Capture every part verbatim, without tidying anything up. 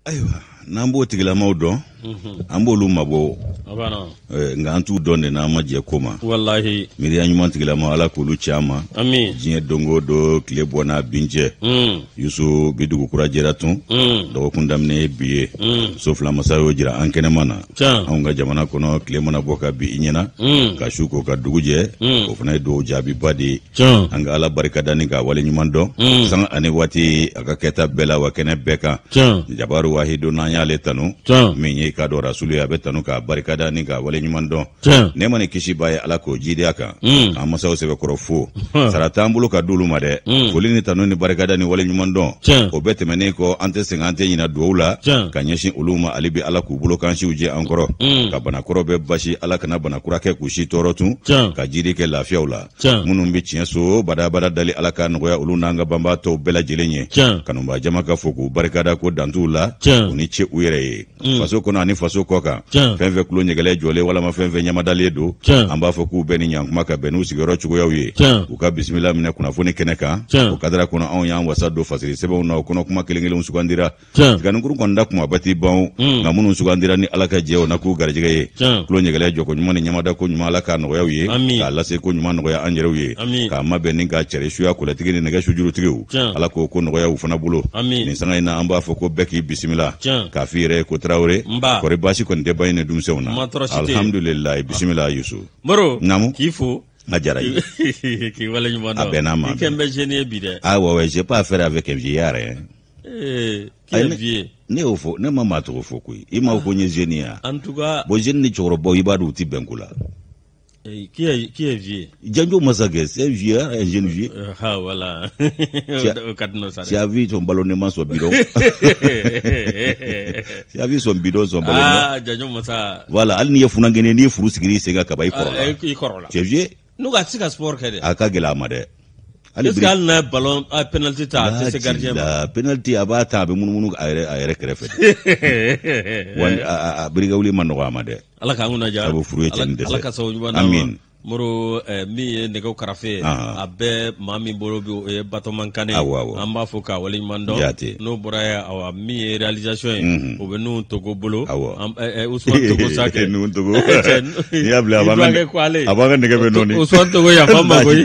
Ayiwa n'an b'o tigilamaw dɔn an b'olu mabɔ nka an t'u dɔn de n'an ma jɛ ko ma wallahi miiriya ɲuman tigilama Ala k'olu ci an ma amin diɲɛ dongo don tile bɔ n'a bin cɛ Yusu bi dugu kura jɛra tun dɔgɔkun daminɛ ye bi ye so fila masa y'o jira an kɛnɛma na anw ka jamana kɔnɔ tile mana bɔ ka bi i ɲɛna ka su ko ka dugu jɛ o fana ye dugawu jaabiba de ye an ka Ala barikada ni ka wale ɲuman dɔn sanga ani waati a ka kɛta bɛɛ la wa kɛnɛ bɛɛ kan jabaru wahidu n'an y'ale tanu min ye ka dɔ rasulu a bɛ tanu ka barikada ni ka wale ɲuman dɔn ne ma ni kisi ba ye Ala k'o jidenya kan k'an masaw sɛbɛkɔrɔ fo sara t'an bolo ka d'olu ma dɛ foli ni tanu ni barikada ni wale ɲuman dɔn o bɛɛ tɛmɛnen kɔ an tɛ sɛgɛn an tɛ ɲina dugawu la ka ɲɛsin olu ma ale bi Ala k'u bolo kansiw jɛ an kɔrɔ ka banakɔrɔ bɛɛ basi Ala kana banakura kɛ k'u si tɔɔrɔ tun ka jiri kɛ lafiyaw la minnu bɛ tiɲɛ so badabada dali Ala ka nɔgɔya olu n'an ka banbaatɔw bɛɛ lajɛlen ye kanuba jama ka fo k'u barikada ko dantuw la u ni ce u yɛrɛ ye faso kɔnɔ ani faso kɔ kan fɛn fɛn kulo ɲɛgɛlɛ jɔlen walama fɛn fɛn ɲamadalen don an b'a fɔ k'u bɛɛ ni ɲankuma ka bɛn n'u sigiyɔrɔ cogoyaw ye u ka bisimila minɛ kunnafoni kɛnɛ kan o kadara kɔnɔ anw y'an wasa don fasiri sɛbɛnw na o kɔnɔ kuma kelen kelenw sugandira tiganikuru kɔni da kuma bati ban nka minnu sugandira ni Ala ka jɛ o na k'u garijɛgɛ ye kulo ɲɛgɛlɛ jɔ ko ɲuman ni ɲamada ko ɲuman Ala ka nɔgɔyaw ye k'a lase ko ɲuman nɔgɔya an yɛrɛw ye k'a mabɛn ni ka cɛri suya kɔlɛtigi ni nɛgɛ sujurutigiw Ala k'o ko nɔgɔya u fana bolo nin sanga in na an b'a fɔ ko bɛɛ k'i bisimila k'a f'i yɛrɛ ko Tarawele kɔri baasi kɔni tɛ ban ni denmisɛnw na alhamdulilayi bisimila Yusu Moro namu k'i fo a diyara ye k'i wale ɲuman dɔn a bɛn'a ma i kɛn bɛ jeune ye bi dɛ ah ouais ouais j'ai pas affaire avec un vieillard hein eh qui est vieux ne y'o fɔ ne ma maa tɔgɔ fɔ koyi i m'a fɔ ko n ye jeune ye en tout cas bon jeune ni cɛkɔrɔbaw i b'a dɔn u ti bɛn ko la qui est qui est vieux Janjo masakɛ c'est un vieux un jeune vieux ah voilà tu as vu son ballonnement son bidon tu as vu son bidon son ballonnement ah Janjo masa voilà hali ni ye funangɛnɛ n'i ye furu sigiri sen kan ka ban i kɔrɔ la i tu es vieux n'u ka se ka sport kɛ dɛ a ka gɛlɛ a ma dɛ est-ce que hali n'a ballon a penalty ta a tɛ se gardien ma penalty a b'a ta a bɛ munumunu a yɛrɛ a yɛrɛ kɛrɛfɛ wa a birika wuli ma nɔgɔ a ma dɛ Ala k'an kunna diya sabu furu ye cɛ ni dɛsɛ Ala ka sababu ɲuman d'an ma Moro min ye nɛgɛw karafe a bɛɛ maa min bolo bi o ye Batɔman Kane an b'a fɔ k'a wale ɲuman dɔn n'o bɔra ye awa min ye réalisation ye o bɛ Nuhu Togo bolo Usman Togo Sake Nuhu Togo n'i y'a bila a b'an ka nɛgɛ bɛ nɔɔni Usman Togo yafa n ma koyi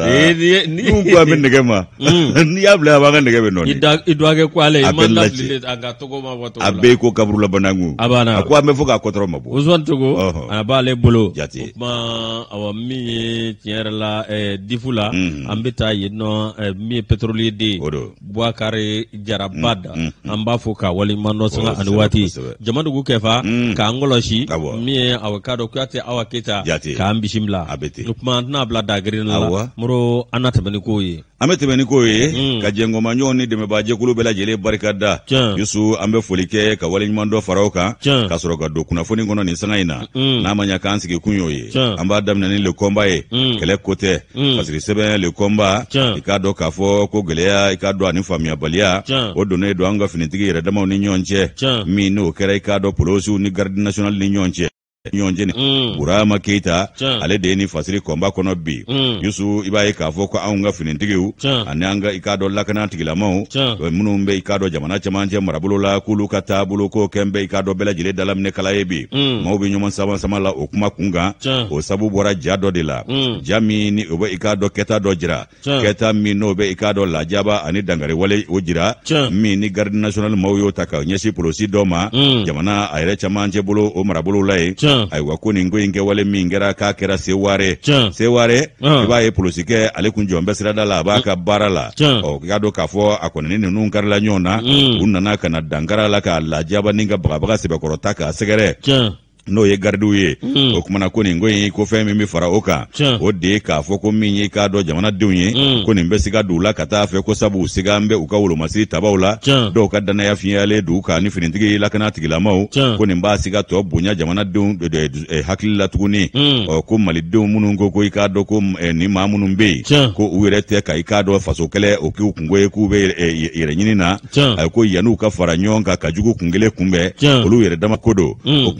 Nuhu ko a bɛ nɛgɛ ma n'i y'a bila a b'an ka nɛgɛ bɛ nɔɔni i dɔgɔkɛ ko ale i ma lafili a ka Togo ma bɔ Togo la a bɛɛ ko kaburula banangu a banna a ko an bɛ fɔ k'a kɔtɔrɔ ma bɔ Usman Togo a b'ale bolo jate o kuma awa min ye tiɲɛ yɛrɛ la difu la an bɛ taa yen nɔ min ye pétrolier de Bouakari Jaraba da an b'a fɔ ka waleɲuman dɔn sanga ani waati Jamadugu Kɛfa k'an kɔlɔsi min ye awa k'a dɔn Kuyate Awa Keyita k'an bisimila o kuma an tɛna bila dagirin la Moro an na tɛmɛ ni kow ye an bɛ tɛmɛ ni kow ye ka jɛngɔnmaɲɔgɔn ni dɛmɛbaajɛkulu bɛɛ lajɛlen barikada Yusu an bɛ foli kɛ ka waleɲuman dɔ fara o kan ka sɔrɔ ka don kunnafoni kɔnɔ nin sanga in na n'a ma ɲɛ k'an sigi kun y'o ye an b'a daminɛ ni le combat ye kɛlɛ ko tɛ parce que sɛbɛn le combat i k'a dɔn k'a fɔ ko gɛlɛya i k'a dɔn ani faamuyabaliya o donnen don an ka finitigi yɛrɛ damaw ni ɲɔgɔn cɛ min n'o kɛra i k'a dɔn polosiw ni garde nationale ni ɲɔgɔn cɛ ɲɔgɔn cɛ ni Burama Keyita ale de ye ni fasiri kɔnba kɔnɔ bi Yusu i b'a ye k'a fɔ ko anw ka finitigiw ani an ka i k'a dɔn lakana tigilamaw minnu bɛ i k'a dɔn jamana cɛmancɛ marabolo la k'olu ka taabolo ko kɛn bɛ i k'a dɔn bɛɛ lajɛlen dalaminɛ kala ye bi maaw bɛ ɲɔgɔn sama sama la o kuma kun kan o sabu bɔra ja dɔ de la ja min ni o bɛ i k'a dɔn kɛta dɔ jira kɛta min n'o bɛ i k'a dɔn lajaba ani dangari wale o jira min ni garde nationale maaw y'o ta ka ɲɛsin polosi dɔ ma jamana a yɛrɛ cɛmancɛ bolo o marabolo la ye ayiwa ko nin ko in kɛwale min kɛra k'a kɛra Seware Seware i b'a ye polosikɛ ale kun jɔn bɛ sirada la a b'a ka baara la ɔ i k'a dɔn k'a fɔ a kɔni ni ninnu karila ɲɔgɔn na u nana ka na dankara la k'a lajaba ni ka bagabaga sɛbɛkɔrɔta k'a sɛgɛrɛ n'o ye gardiw ye o kumana ko nin ko in ko fɛn min bɛ fara o kan o de ye k'a fɔ ko min ye k'a dɔn jamanadenw ye ko nin bɛ siga d'u la ka taa fɛ ko sabu siga an bɛ u ka wolomasiri tabaw la dɔw ka danaya fiɲɛyalen d'u kan ni finitigi lakana tigilamaw ko nin b'a siga tɔ bonya jamanadenw hakili la tuguni ɔ ko malidenw minnu ko ko i k'a dɔn ko ni maa minnu bɛ yen ko u yɛrɛ tɛ ka i k'a dɔn faso kɛlɛ o k'u kungo ye k'u bɛ yɛrɛ ɲini na ko yan'u ka fara ɲɔgɔn kan ka jugu kun kelen kunbɛn olu yɛrɛ dama ko don o kumana ko fɛn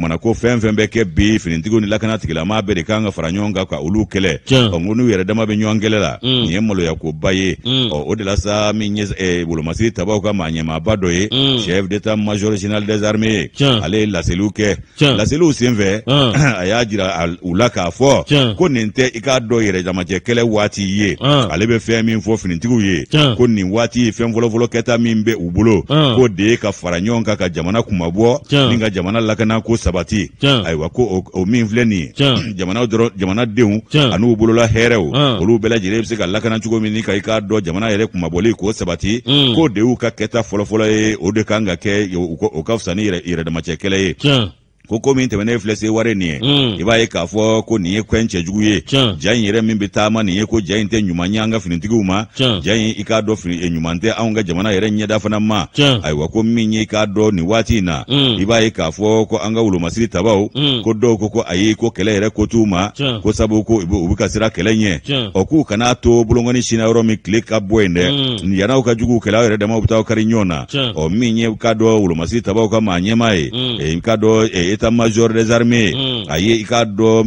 fɛn fɛn bɛ kɛ bi finitigiw ni lakana tigilama bɛɛ de kan ka fara ɲɔgɔn kan ka olu kɛlɛ ɔ n ko n'u yɛrɛ dama bɛ ɲɔgɔn kɛlɛ la nin ye maloya ko ba ye ɔ o de la sa min ye wolomasiri tabaw ka maa ɲɛmaaba dɔ ye chef d'état major général des armées ale ye laseliw kɛ laseliw senfɛ a y'a jira u la k'a fɔ ko nin tɛ i k'a dɔn yɛrɛ jamacɛ kɛlɛ waati ye ale bɛ fɛn min fɔ finitigiw ye ko nin waati ye fɛn fɔlɔfɔlɔ kɛta min bɛ u bolo ko de ye ka fara ɲɔgɔn kan ka jamana kumabɔ ni ka jamana lakana ko sabati ayiwa ko o min filɛ nin ye jamana dɔrɔn jamanadenw an'u bolola hɛrɛw olu bɛɛ lajɛlen bɛ se ka lakana cogo min ni ka i k'a dɔn jamana yɛrɛ kumabɔli k'o sabati ko de y'u ka kɛta fɔlɔfɔlɔ ye o de kan ka kɛ o ka fisa ni yɛrɛdamacɛ kɛlɛ ye ko ko min tɛmɛnen filɛ se wari nin ye i b'a ye k'a fɔ ko nin ye kɔn cɛjugu ye ja in yɛrɛ min bɛ taama nin ye ko ja in tɛ ɲuman ye an ka finitigiw ma ja in i k'a dɔn ɲuman tɛ anw ka jamana yɛrɛ ɲɛda fana ma ayiwa ko min ye i k'a dɔn nin waati in na i b'a ye k'a fɔ ko an ka wolomasiri tabaw ko dɔw ko ko ayi ko kɛlɛ yɛrɛ ko t'u ma ko sabu ko u bɛ ka sira kɛlɛ ɲɛ ɔ k'u kana to bolongɔni sina yɔrɔ min tile ka bɔ yen dɛ yan'aw ka jugu kɛlɛ aw yɛrɛ dama u bɛ taa kari ɲɔgɔn na ɔ min ye k'a dɔn wolomasiri tabaw ka maa ɲɛmaa ye i k'a dɔn état major des armées a ye i k'a dɔn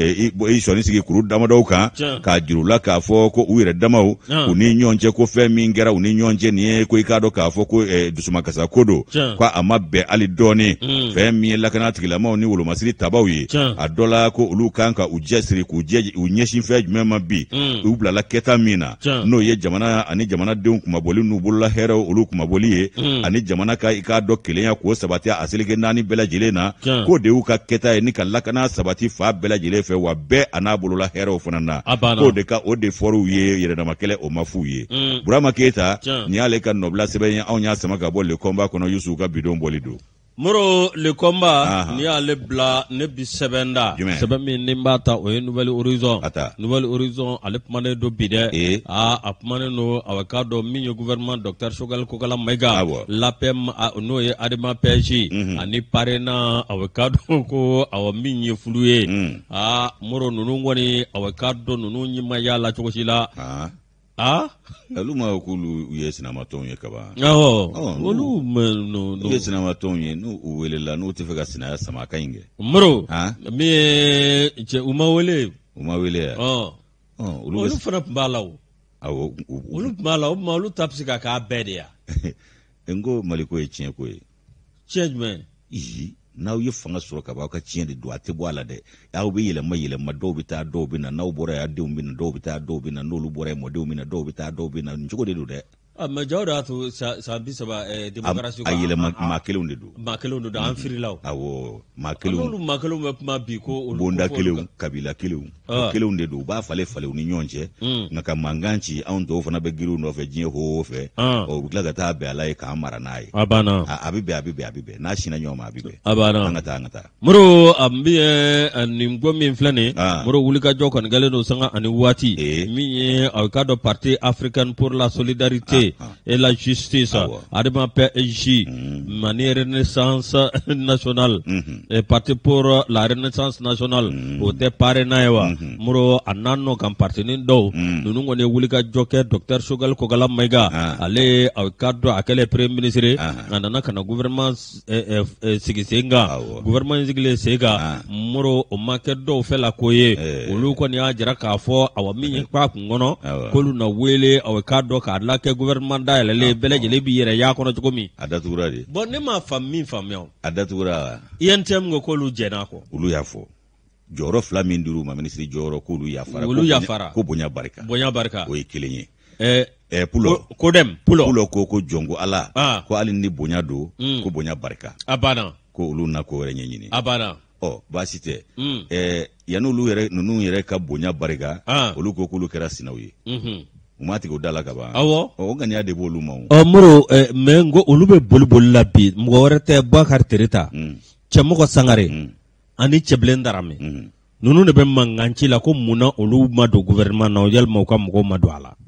i sɔnni sigi kuru damadɔw kan k'a jira u la k'a fɔ ko u yɛrɛ damaw u ni ɲɔgɔn cɛ ko fɛn min kɛra u ni ɲɔgɔn cɛ nin ye ko i k'a dɔn k'a fɔ ko dusumakasa ko don ko a ma bɛn hali dɔɔni fɛn min ye lakana tigilamaw ni wolomasiri tabaw ye a dɔ la ko olu kan ka u jɛsiri k'u jɛ u ɲɛsin fɛn jumɛn ma bi u bilala kɛta min na n'o ye jamana ani jamanadenw kumabɔli n'u bolola hɛrɛw olu kumabɔli ye ani jamana ka i k'a dɔn kelenya k'o sabati a seleke naani bɛɛ lajɛlen na ko de y'u ka kɛta ye ni ka lakana sabati fa bɛɛ lajɛlen fɛ wa bɛɛ a n'a bolola hɛrɛw fana na k'o de ka o de fɔr'u ye yɛrɛdama kɛlɛ o ma f'u ye Burama Keyita nin y'ale ka nɔbila sɛbɛn ye anw y'a sama ka bɔ le combat kɔnɔ Yusu ka bidon bɔli don Moro le combat ni y'ale bila ne bi sɛbɛn da sɛbɛn min ni b'a ta o ye Nouvelle Horizon Nouvelle Horizon ale kumanen do bi dɛ a a kumanen do a k'a dɔn min ye gouvernement docteur Choguel Kokala Mayiga l'A P M n'o ye Adama P S J ani parena a k'a dɔn ko a min ye fulu ye a Moro ninnu kɔni a k'a dɔn ninnu ɲɛma y'a la cogo si la ah olu ma k'olu ye sinamatɔnw ye kaban awɔ olu n'u ye sinamatɔnw ye n'u welela n'u tɛ fɛ ka sinaya sama ka ɲi kɛ Moro min ye cɛ u ma wele u ma wele yan olu fana tun b'a la o awɔ olu tun b'a la o tuma olu ta bɛ se ka k'a bɛɛ de yan n ko Mali ko ye tiɲɛ ko ye tiɲɛ jumɛn n'aw ye fanga sɔrɔ ka bɔ aw ka tiɲɛ de don a tɛ bɔ a la dɛ aw bɛ yɛlɛma yɛlɛma dɔw bɛ taa dɔw bɛ na n'aw bɔra yan denw bɛ na dɔw bɛ taa dɔw bɛ na n'olu bɔra yan mɔdenw bɛ na dɔw bɛ taa dɔw bɛ na nin cogo de don dɛ mɛ jaw de y'a to san bi saba démocratie a yɛlɛma maa kelenw de don maa kelenw de don an firila o awɔ maa kelenw olu maa kelenw bɛ kuma bi ko olu bonda kelenw kabila kelenw o kelenw de don u b'a falen falen u ni ɲɔgɔn cɛ nka ka mankan ci anw tɔw fana bɛ girin u nɔfɛ diɲɛ ho o fɛ u bɛ tila ka taa bɛn ala ye k'an mara n'a ye a banna a bɛ bɛn a bɛ bɛn a bɛ bɛn n'a sinna ɲɔgɔn ma a bɛ bɛn a banna an ka taa an ka taa Moro a bɛ nin ko min filɛ nin Moro wulikajɔ kɔni kɛlen don sanga ani waati min ye a k'a dɔn parti africain pour la solidarité et la justice Adama P S J Mani Renaissance nationale et parti pour la renaissance nationale o tɛ parena ye wa Moro a n'a nɔ kan partinin dɔw ninnu kɔni ye wulikajɔ kɛ docteur Choguel Kokala Mayiga ale a k'a dɔn a kɛlen premier ministre a nana ka na gouvernement sigi sen kan gouvernement sigilen sen kan Moro o ma kɛ dɔw fɛ la ko ye olu kɔni y'a jira k'a fɔ awa min ye k'a kun kɔnɔ k'olu na wele awa k'a dɔn k'a la kɛ gouvernement da yɛlɛlen bɛɛ lajɛlen b'i yɛrɛ y'a kɔnɔ cogo min a datugura de bon ne m'a faamu min faamuya a datugura I N T M ko k'olu jɛn'a kɔ olu y'a fɔ jɔyɔrɔ fila min dir'u ma minisiri jɔyɔrɔ k'olu yafara olu yafara ko bonya barika bonya barika o ye kelen ye ɛɛ pulo kodɛm pulo pulo ko ko jɔnko ala ko hali ni bonya don ko bonya barika a banna ko olu na ko wɛrɛ ɲɛɲini a banna ɔ baasi tɛ ɛɛ yan'olu yɛrɛ ninnu yɛrɛ ka bonya barika olu ko k'olu kɛra sinaw ye u ma tigɛ o da la ka ban awɔ o ŋaniya de b'olu ma ɔ Moro mɛ n ko olu bɛ boli boli la bi mɔgɔ wɛrɛ tɛ Boubacar Tereta Cɛmɔgɔ Sangare ani Cɛbilen Darame ninnu de bɛ mankan ci la ko munna olu ma don gouvernement na yalima u ka mɔgɔw ma don a la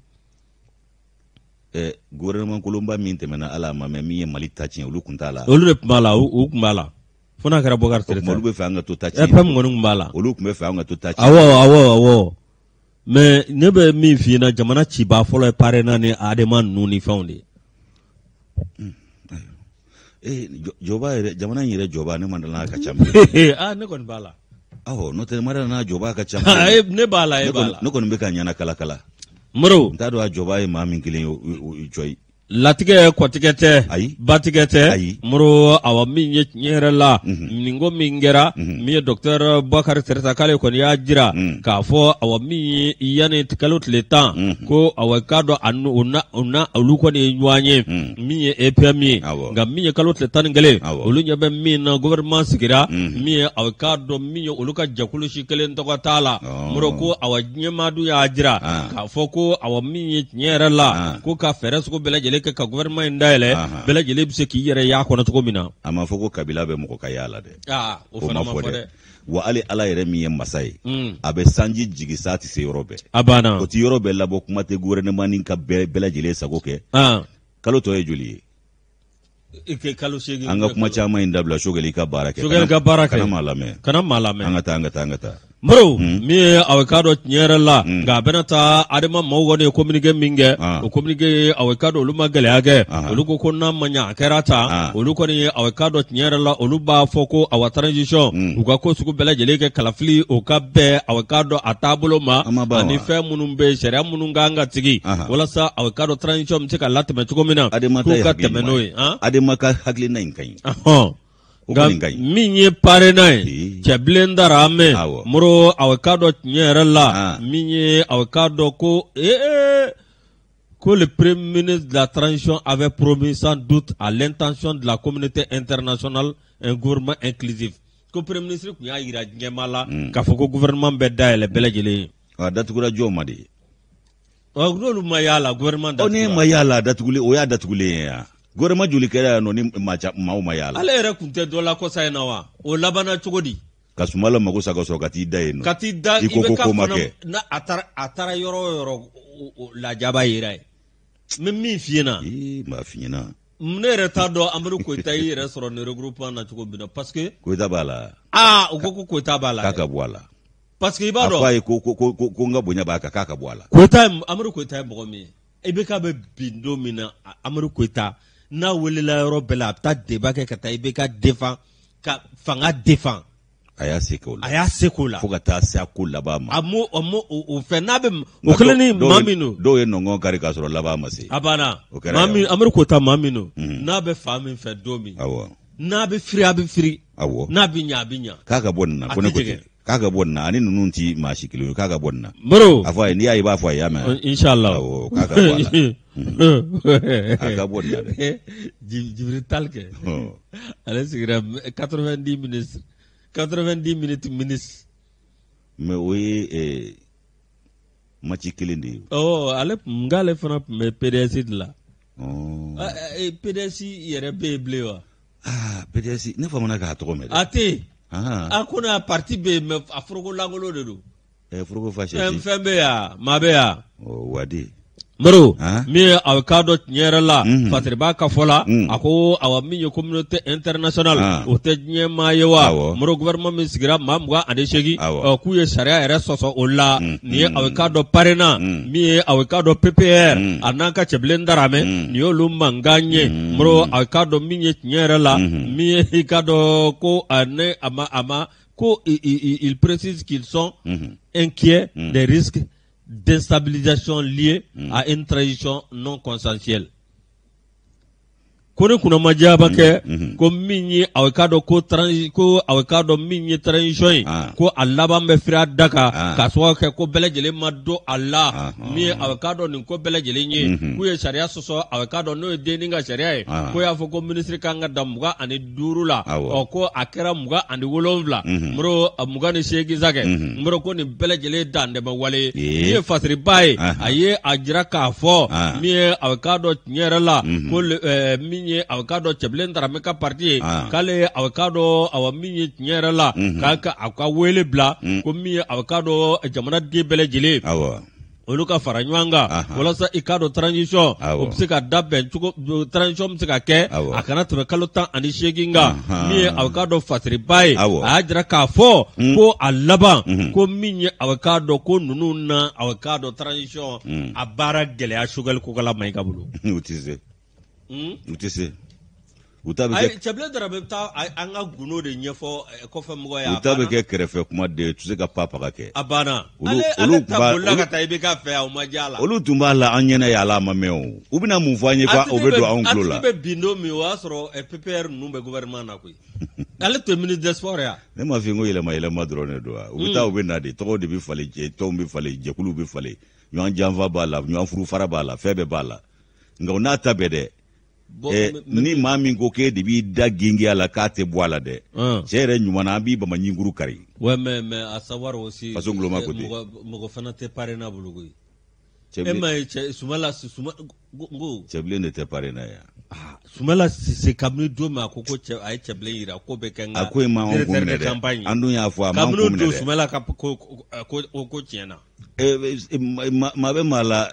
ɛɛ gouvernement kolonba min tɛmɛna ala ma mɛ min ye Mali ta tiɲɛ olu tun t'a la olu de tun b'a la u tun b'a la fo n'a kɛra Boubacar Tereta olu bɛ fɛ an ka to ta tiɲɛ F M kɔni tun b'a la olu tun bɛ fɛ an ka to ta tiɲɛ awɔ awɔ awɔ mais ne bɛ min f'i ɲɛna jamana cibaa fɔlɔ ye parena ni Adama ninnu ni fɛnw de eh joba yɛrɛ jamana in yɛrɛ joba ne mandala ka ca ah ne kɔni b'a la awɔ n'o tɛ mandala joba ka ca ne b'a la e b'a la ne kɔni bɛ ka ɲana kala kala Moro n t'a dɔn a joba ye maa min kelen ye jɔyi latigɛ kɔtigɛ tɛ ayi batigɛ tɛ ayi Moro awa min ye tiɲɛ yɛrɛ la nin ko min kɛra min ye docteur Bakari Teresa k'ale kɔni y'a jira k'a fɔ awa min ye yanni kalo tile tan ko awa k'a dɔn a n'u na u na olu kɔni ye ɲɔgɔn ye min ye E P M ye nka min ye kalo tile tan ni kelen olu ɲɛ bɛ min na gouvernement sigira min ye awa k'a dɔn min ye olu ka jɛkulu si kelen tɔgɔ t'a la Moro ko awa ɲɛmaadu y'a jira k'a fɔ ko awa min ye tiɲɛ yɛrɛ la ko ka fɛɛrɛ sugu bɛɛ lajɛlen kɛ ka gouvernement in dayɛlɛ bɛɛ lajɛlen bɛ se k'i yɛrɛ y'a kɔnɔ cogo min na a ma fɔ ko kabila bɛ mɔgɔ ka yaala dɛ aa o fana ma fɔ dɛ wa hali ala yɛrɛ min ye masa ye a bɛ sanji jigi sa tɛ se yɔrɔ bɛɛ a banna o tɛ yɔrɔ bɛɛ labɔ kuma tɛ gouvernement nin ka bɛɛ bɛɛ lajɛlen sago kɛ kalo tɔ ye joli ye kalo seegin an ka kuma caman in dabila Sogɛli ka baara kɛ Sogɛli ka baara kɛ kana maa lamɛn kana maa lamɛn an ka taa an ka taa an ka taa Moro min ye aw ka dɔn tiɲɛ yɛrɛ la nka a bɛna taa adama maaw kɔni ye communiqué min kɛ o communiqué aw ka dɔn olu ma gɛlɛya kɛ olu ko ko n'a ma ɲɛ a kɛra ta olu kɔni ye aw ka dɔn tiɲɛ yɛrɛ la olu b'a fɔ ko aw transition u ka ko sugu bɛɛ lajɛlen kɛ kalafili o ka bɛɛ aw ka dɔn a taabolo ma ani fɛn minnu bɛ sariya minnu kan ka sigi walasa aw ka dɔn transition bɛ se ka latɛmɛ cogo min na k'u ka tɛmɛ n'o ye adama ka hakilina in ka ɲi nka min ye parena ye cɛbilen dara mɛn Moro aw ka dɔn tiɲɛ yɛrɛ la min ye aw ka dɔn ko ee ko le premier ministre de la transition avait promis sans doute à l'intention de la communauté internationale un gouvernement inclusif ko premier ministre tun y'a yira ɲɛmaa la k'a fɔ ko gouvernement bɛ dayɛlɛ bɛɛ lajɛlen ye a datugura jɔn ma de n'olu ma y'a la gouvernement datugura ne ma y'a la datuguli o y'a datugulen ye yan gouvernement joli kɛra yan nɔ ni maaw ma y'a la ale yɛrɛ tun tɛ dɔ la kɔsa in na wa o labanna cogo di ka Sumala mago sa ka sɔrɔ ka t'i da yen nɔ ka t'i da i bɛ ka fana na a taara a taara yɔrɔ o yɔrɔ lajaba yera ye n bɛ min f'i ɲɛna ee n b'a f'i ɲɛna ne yɛrɛ t'a dɔn Amadu Koyita y'i yɛrɛ sɔrɔ nin regroupement na cogo min na parce que Koyita b'a la aa u ko ko Koyita b'a la k'a ka bɔ a la parce que i b'a dɔn a fɔ a ye ko ko ko ko n ka bonya b'a kan k'a ka bɔ a la Koyita Amadu Koyita ye mɔgɔ min ye i bɛ k'a bɛ bin don min na Amadu Koyita n'a welela yɔrɔ bɛɛ la a bɛ taa débat kɛ ka taa i bɛ ka défend ka fanga défend a y'a se k'o la a y'a se k'o la fo ka taa se a ko laban ma a m'o o m'o o fɛn n'a bɛ o kelen ni maa min don dɔw ye nɔngɔn kari k'a sɔrɔ laban ma se a banna maa min Amadu Koyita maa min don n'a bɛ fan min fɛ don min awɔ n'a bɛ firi a bɛ firi awɔ n'a bɛ ɲɛ a bɛ ɲɛ k'a ka bɔ nin na ko ne ko ten k'a ka bɔ nin na ani ninnu ti maa si kelen ye k'a ka bɔ nin na Moro a fɔ a ye n'i y'a ye i b'a fɔ a ye y'a mɛn inshallah awɔ k'a ka bɔ a la a ka bɔ nin na dɛ Djibril Tal kɛ ale sigira quatre-vingt-dix minutes quatre-vingt-dix minutes ministre mais o ye match kelen de ye ɔ ale n k'ale fana tun bɛ P D S de la P D S yɛrɛ bɛ yen bilen wa aa P D S ne famana k'a tɔgɔ mɛn dɛ a tɛ yen a ko n'a parti bɛ yen mais a foroko lankolon de don foroko fasɛti fɛn bɛ yan maa bɛ yan wadi Moro min ye aw ka dɔn tiɲɛ yɛrɛ la Fatriba ka fɔ la a ko awa min ye communauté internationale o tɛ diɲɛ maa ye wa Moro gouvernement min sigira maa mugan ani seegin k'u ye sariya yɛrɛ sɔsɔ o la nin ye aw ka dɔn parena min ye aw ka dɔn P P R a n'an ka cɛbilen daramɛ nin y'olu mankan ye Moro aw ka dɔn min ye tiɲɛ yɛrɛ la min ye i ka dɔn ko a ne a ma a ma ko il précise qu'ils sont inquiets des risques d'instabilisation liée à une transition non consensuelle. Kone kuna majaba ke ko min ye aw ka dɔn ko transi ko aw ka dɔn min ye transition ye ko a laban bɛ firi a da kan k'a sababu kɛ ko bɛɛ lajɛlen ma don a la min ye aw ka dɔn nin ko bɛɛ lajɛlen ye k'u ye sariya sɔsɔ aw ka dɔn n'o ye denni ka sariya ye ko y'a fɔ ko minisiri kan ka dan mugan ani duuru la ɔ ko a kɛra mugan ani wolonwula Moro mugan ni seegin sa kɛ Moro ko nin bɛɛ lajɛlen dan dɛmɛ wale min ye Fatriba ye a ye a jira k'a fɔ min ye aw ka dɔn tiɲɛ yɛrɛ la ko min ye aw ka dɔn cɛbilen daramɛ ka parti ye k'ale aw ka dɔn aw min ye tiɲɛ yɛrɛ la k'a ka aw ka wele bila ko min ye aw ka dɔn jamanaden bɛɛ lajɛlen olu ka fara ɲɔgɔn kan walasa i ka dɔn transition o bɛ se ka dabɛn cogo transition bɛ se ka kɛ a kana tɛmɛ kalo tan ani seegin kan min ye aw ka dɔn Fatriba ye a y'a jira k'a fɔ ko a laban ko min ye aw ka dɔn ko ninnu na aw ka dɔn transition a baara gɛlɛya Sogɛli ko kala ma i ka bolo u tɛ se u tɛ se utabe ay chabla dara be ta anga guno de nyefo ko fa mgo ya utabe ke kerefe kuma de tu se ka papa ka ke abana ale ale tabola ka ta ibe ka fe au majala olu tumba la anyena ya la mameo ubina mufanye kwa obedo a onklola atibe bindo mi wasro e P P R numbe gouvernement na ko ale to ministre des sports ya ne ma fingo ile ma ile ma drone do ubita ubina de to de bi fale je to bi fale je kulu bi fale nyon janva bala nyon furu fara bala febe bala ngona tabede Eh, ni mami ko ke de bi da gingi ala kate boala de chere nyuma na bi ba manyinguru kari ouais mais mais à savoir aussi façon gloma côté mo fana te pare na bulugo e mai sumala suma ngo cheble ne te pare na ya ah sumala c'est kamnu do ma ko ko ay cheble ira ko be kenga akoy ma on ko ne de andu ya fo ma ko ne de sumala ka ko ko ko tiena eh ma be mala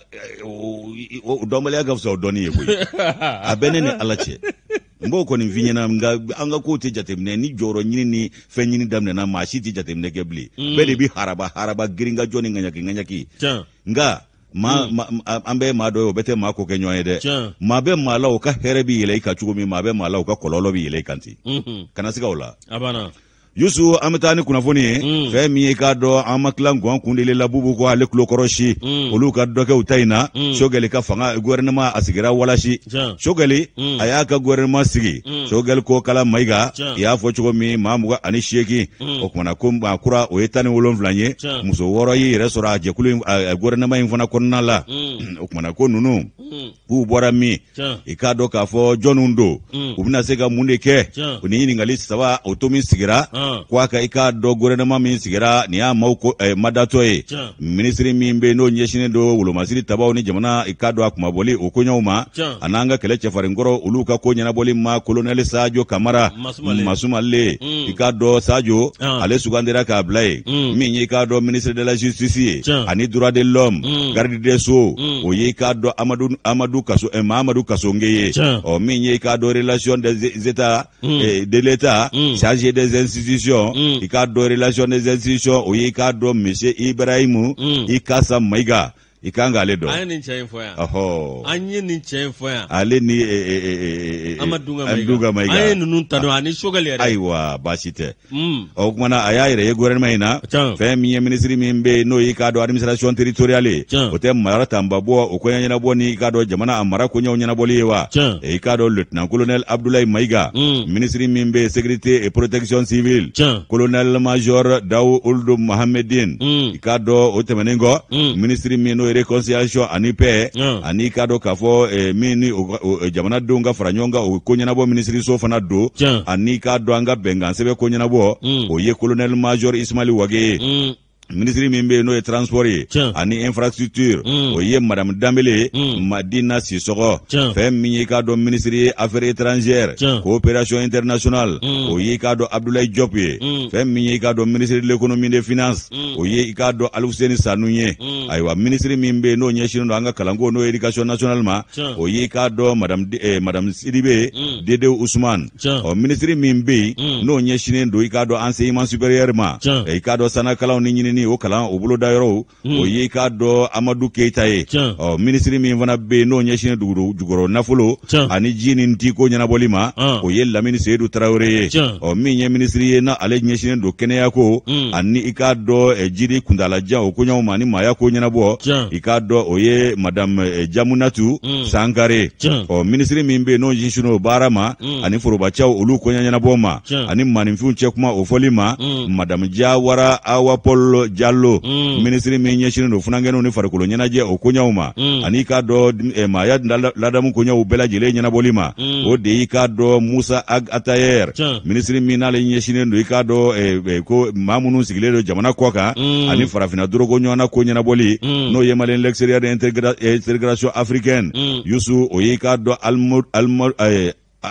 dombale aga so doni ye boy abene ni alache mbo ko ni vinyana nga anga ko te jatemne ni joro nyini ni fe nyini damne na mashi ti jatemne kebli be de bi haraba haraba giringa joni nganya ki nganya ki nga ma, ma ambe ma do bete ma ko kenyo ede ma be mala o ka herebi ile ka chugumi ma be mala o ka kololo bi ile kanti kana siga wala abana Yusu ametani kuna foni mm. fe mi ka do amakla ngwan kundele la bubu ko ale klo koroshi mm. olu ka do ke utaina mm. shogeli ka fanga gouvernement asigira walashi ja. shogeli mm. ayaka gouvernement sigi mm. shogeli ko kala maiga ja. ya fo chugo mi mamuga ani sheki mm. okuma ko akura o etani wolon flanye ja. muso woro yi resora je kulu uh, gouvernement infona konnala mm. okuma ko nunu mm. bu bora mi ja. ikado ka fo jonundo mm. ubina sega munde ke ja. uni ngali sawa otomi sigira uh. kwa ka ika do gouvernement min sigira ni ya mauko eh, madato e ja. ministry min be no nyeshine do wulo masiri tabaw ni jamana ika do akuma boli okonyoma ja. ananga kele chefari ngoro uluka ko nyana boli ma colonel Sadio Kamara Masumale mm. ika do Sadio ah. ale sugandira ka blay mm. min ika do ministre de la justice ja. ani droit de l'homme mm. garde des sceaux mm. o ika do Amadou Amadou Kasso eh, Amadou Kassongeye ja. o min ika do relation des états mm. eh, de l'état mm. chargé des institutions Mm. i ka do relation des institutions o yi ka do monsieur Ibrahimu mm. i ka sa maiga i ka ngale do ani chen foya oho ani ni chen foya ale ni e e e amadunga maiga ani nunun tano ani shogali yare aiwa basite mm. o kuma aya ire gouvernement ina fe mi ministry mi mbe no i ka do administration territoriale o te mara tamba bo o ko nyana bo ni ka do jamana amara ko nyana bo liwa e i ka do lieutenant colonel Abdoulaye Maiga mm. ministry mi mbe sécurité et protection civile Tien. colonel major Daou Ould Mohamedine mm. i ka do o temenengo mm. ministry mi no réconciliation ani paix yeah. ani kado kafo eh, mini o, o, jamana donga franyonga o konyana bo ministry so fana do yeah. ani kado anga benga sebe konyana bo mm. o ye colonel major Ismail Wage mm. ministry mimbe no e transport Tien. ani infrastructure mm. o ye madame Dambele mm. Madina Sissoko fe minyi ka do ministry affaires étrangères Tien. coopération internationale mm. o ye ka do Abdoulaye Diop mm. fe minyi ka do ministry de l'économie et des finances mm. o ye ka do Alfousseni Sanouye mm. aywa ministry mimbe no nyeshino anga kalango no éducation nationale ma Tien. o ye ka do madame eh, madame Sidibe mm. Dede Ousmane Tien. o ministry mimbe mm. no nyeshine do ka do enseignement supérieur ma e ka do sana kala ni ni o kala o bolo dayoro mm. o ye ka do Amadou Keita ye o ministry mi vana be no nyeshine duguro jugoro nafulo ani jini ntiko nyana bolima uh. o ye Lamine Seydou Traoré ye o mi nye ministry ye na ale nyeshine do kenya ko mm. ani ika do e jiri kundala ja o kunyo mani maya ko nyana bo ika do o ye madame e, Jamunatu mm. Sankare Tien. o ministry mi be no jishuno barama mm. ani foroba cha olu ko nyana boma ani manimfu chekuma o folima mm. madame Jawara Awa Polo Jallo mm. ministry mi nyeshine do funangeno ni farikolo nyana je o kunyauma mm. ani ka do e, maya ladamu kunyau bela jele nyana bolima mm. o de ka do Musa Ag Atayer Tien. ministry mi na le nyeshine do ka do e, e, ko mamunu sigile do jamana kwaka mm. ani farafina drogo nyana ko nyana boli mm. no yemalen l'extérieur de intégration africaine mm. yusu o ka do almud almud eh,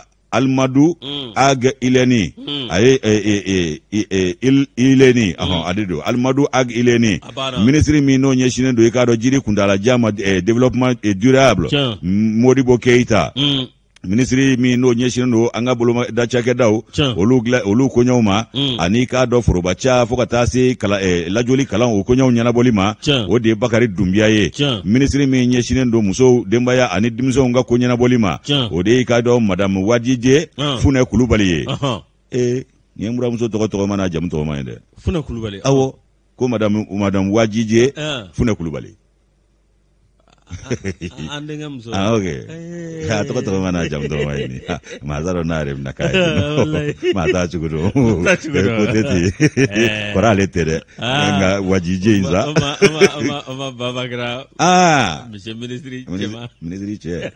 Almadou mm. Ag Ileni mm. aye e e e il Ileni mm. aha adido Almadou Ag Ileni ministry mi no nyeshine do ikado jiri kundala jama eh, développement eh, durable Modibo Keita mm. ministry mi no ɲɛsinnen do an ka boloma da cakɛdaw olu olu koɲɛw ma ani k'a dɔ forobaca fo ka taa se kala eh, lajoli kalan o koɲɛw ɲɛnabɔli ma o de ye Bakari Dumbiya ye ministry min ɲɛsinnen do musow denbaya ani denmisɛnw ka ko ɲɛnabɔli ma o de ye k'a dɔ madame Wajije Funɛ Kulubali ye eh ni muramuso tɔgɔ tɔgɔ mana jamu tɔgɔ ma ye dɛ Funɛ Kulubali awɔ ko madame madame Wajije Funɛ Kulubali andenge muso ah okay ha to to mana jam do mai ni ma zaro na re na kai ma ta chugudo poteti korale tere nga Wajije inza ma ma ma baba gra ah monsieur ministry chema ministry che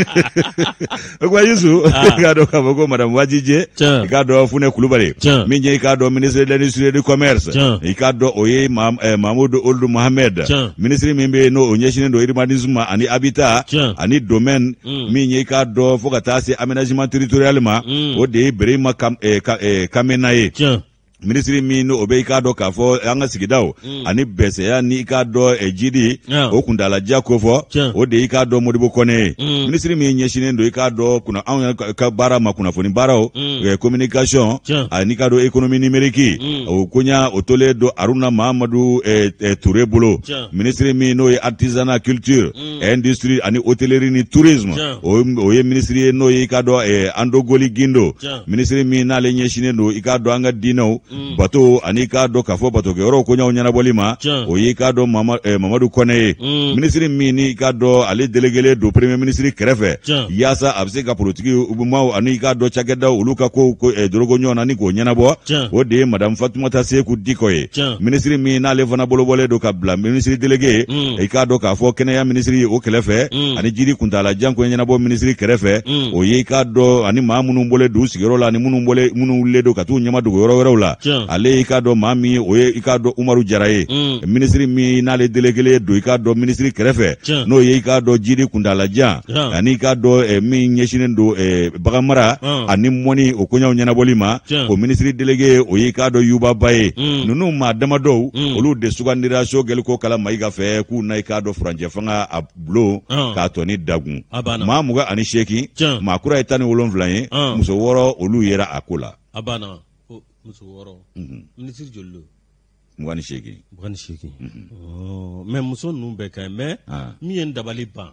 kwa yusu ga do ka bogo madame Wajije ga do Funɛ Kulubali minje ka do ministre de l'industrie du commerce e ka do oye Mahmoud Ould Mohamed ministre mimbe no onyeshine do irmadi Zuma ani habitat ani domaine mm. min ye ka dɔ fo ka taa se aménagement territorial ma mm. o de ye Birima kam, eh, ka, eh, Kamena ye ministre min o bɛ i k'a dɔn k'a fɔ an ka sigidaw mm. ani bɛsɛya ni i k'a dɔn eh, jidi yeah. o kuntalaja ko fɔ yeah. o de i k'a dɔn Modibo Kɔnɛ ye mm. ministre min ɲɛsinnen don i k'a dɔn kuna anw ka baara ma kunnafoni baaraw mm. eh, communication yeah. ani k'a dɔn économie numérique mm. o koɲa o tolen don Aruna Mahamadu eh, eh, Touré bolo yeah. ministre min n'o ye artisanat culture mm. industrie ani hôtellerie ni tourisme yeah. o, o ye ministre ye n'o ye i k'a dɔn eh, Andogoli Gindo yeah. ministre min n'ale ɲɛsinnen don i k'a dɔn an ka diinɛw Mm. bato ani k'a dɔn k'a fɔ bato kɛyɔrɔw koɲaw ɲɛnabɔli ma o ye k'a dɔn Mama, eh, Mamadu Kɔnɛ ye mm. ministre min ni k'a dɔn ale délégué don premier ministre kɛrɛfɛ yaasa a bɛ se ka politiki ubumaw ani k'a dɔn cakɛdaw olu ka ko, ko eh, dorogo ɲɔgɔn na ni k'o ɲɛnabɔ o de ye madame Fatumata Seku Diko ye ministre min n'ale fana bolobɔlen don ka bila ministre délégué mm. i k'a dɔn k'a fɔ kɛnɛya ministre ye o kɛrɛfɛ mm. ani jiri kuntala jan ko ɲɛnabɔ ministre kɛrɛfɛ mm. o ye k'a dɔn ani maa minnu bɔlen don sigiyɔrɔ la ani minnu bɔlen minnu wulilen don ka t'u ɲɛma dogo yɔrɔ wɛrɛw la ale i k'a dɔn maa min o ye i k'a dɔn Umaru Jara ye mm. ministre min n'ale délégué don i k'a dɔn ministre kɛrɛfɛ n'o ye i k'a dɔn jiri kuntalajan yeah. ani i k'a dɔn eh, min ɲɛsinnen don eh, baganmara mm. ani mɔni o koɲaw ɲɛnabɔli ma yeah. o ministre délégué o ye i k'a dɔn Yuba Ba ye mm. ninnu maa damadɔw mm. olu de sugandira Sogɛliko Kala Mayiga fɛ k'u na i k'a dɔn furancɛ fanga a bulon mm. k'a tɔ ni dagun maa mugan ani seegin yeah. maa kura ye tan ni wolonwula ye mm. muso wɔɔrɔ olu yera a ko la a banna muso wɔɔrɔ ministre joli don mugan ni seegin mugan ni seegin mais muso ninnu bɛɛ ka ɲi mais min ye n dabali ban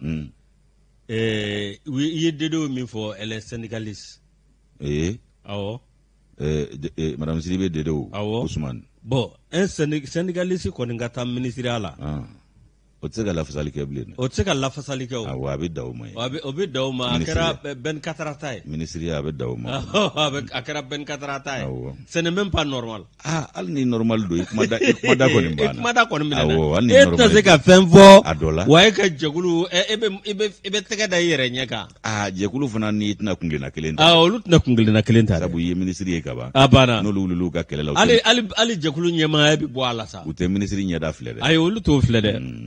i ye dedew min fɔ elle est syndicaliste ee awɔ madame Sidibe dedew awɔ Ousmane bon un syndicaliste kɔni ka taa ministériya la o tɛ se ka lafasali kɛ bilen o tɛ se ka lafasali kɛ o awɔ a bɛ da o ma ye o bɛ da o ma a kɛra vingt-quatre ta ye ministériya a bɛ da o ma a kɛra vingt-quatre ta ye ce n'est même pas normal ah hali ni normal don i kuma da i kuma da kɔni banna i kuma da kɔni minɛ awɔ hali ni normal e tɛ se ka fɛn fɔ a dɔ la wa e ka jɛkulu e bɛ i bɛ i bɛ tɛgɛ da i yɛrɛ ɲɛ kan ah jɛkulu fana ni tɛna kungilenna kelen ta ah olu tɛna kungilenna kelen ta sabu i ye ministre ye ka ban a banna n'olu wulila ka kɛlɛ la hali hali hali jɛkulu ɲɛmaaya bɛ bɔ a la sa u tɛ ministre ɲɛda filɛ dɛ ayi olu t'o filɛ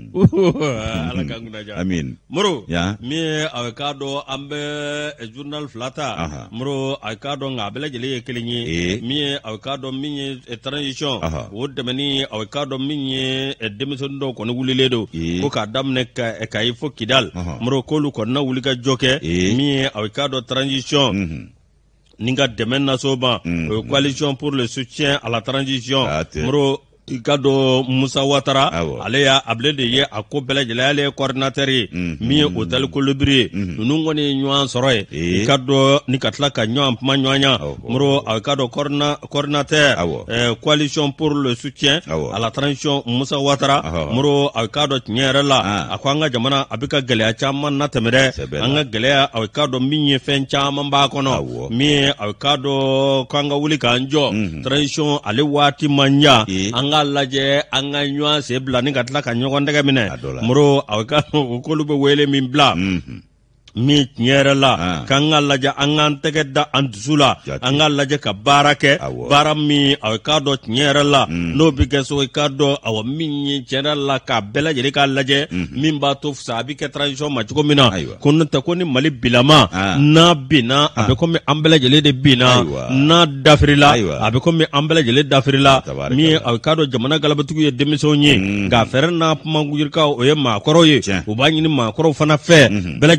dɛ ala ka ngunaja amin moro ya mi a ka dɔn an bɛ journal fila ta moro a ka dɔn nka a bɛɛ lajɛlen ye kelen ye mi a ka dɔn min ye transition o dɛmɛni a ka dɔn min ye denmisɛnnin dɔw kɔni wulilen don ko k'a daminɛ ka ye fo Kidal moro k'olu kɔni na wuli ka jɔ kɛ min a ka dɔn transition ni ka dɛmɛ naso ma o ye coalition pour le soutien à la transition moro i ka dɔn Musa Watara ale y'a abile de ye a ko bɛɛ lajɛlen ale ye coordinateur ye min ye hôtel Colibri ye ninnu kɔni ye ɲɔgɔn sɔrɔ ye i ka dɔn ni ka tila ka ɲɔgɔn kuma ɲɔgɔnya moro a ka dɔn coordinateur coalition pour le soutien à la transition Musa Watara moro a ka dɔn tiɲɛ yɛrɛ la a ko an ka jamana a bɛ ka gɛlɛya caman natɛmɛ dɛ an ka gɛlɛya a ka dɔn min ye fɛn caman b'a kɔnɔ min ye a ka dɔn k'an ka wuli k'an jɔ transition ale waati man ɲa an ka lajɛ an ka ɲɔgɔn sen bila ni ka tila ka ɲɔgɔn tɛgɛ minɛ moro a ka o k'olu bɛ wele min bila min tiɲɛ yɛrɛ la k'an ka lajɛ an k'an tɛgɛ da an dusu la an ka lajɛ ka baara kɛ baara min a k'a dɔn tiɲɛ yɛrɛ la n'o bɛ kɛ so i k'a dɔn awɔ min ye tiɲɛ yɛrɛ la k'a bɛɛ lajɛlen k'a lajɛ min b'a to fisa a bɛ kɛ transition ma cogo min na ko n'o tɛ ko ni Mali bilama n'a binna a bɛ komi an bɛɛ lajɛlen de binna n'a dafirila a bɛ komi an bɛɛ lajɛlen dafirila min a k'a dɔn jamana galabatigiw ye denmisɛnw ye nka fɛɛrɛ n'a kuma yirikaw o ye maakɔrɔw ye u b'a ɲini maakɔrɔw fana fɛ bɛɛ lajɛlen k'i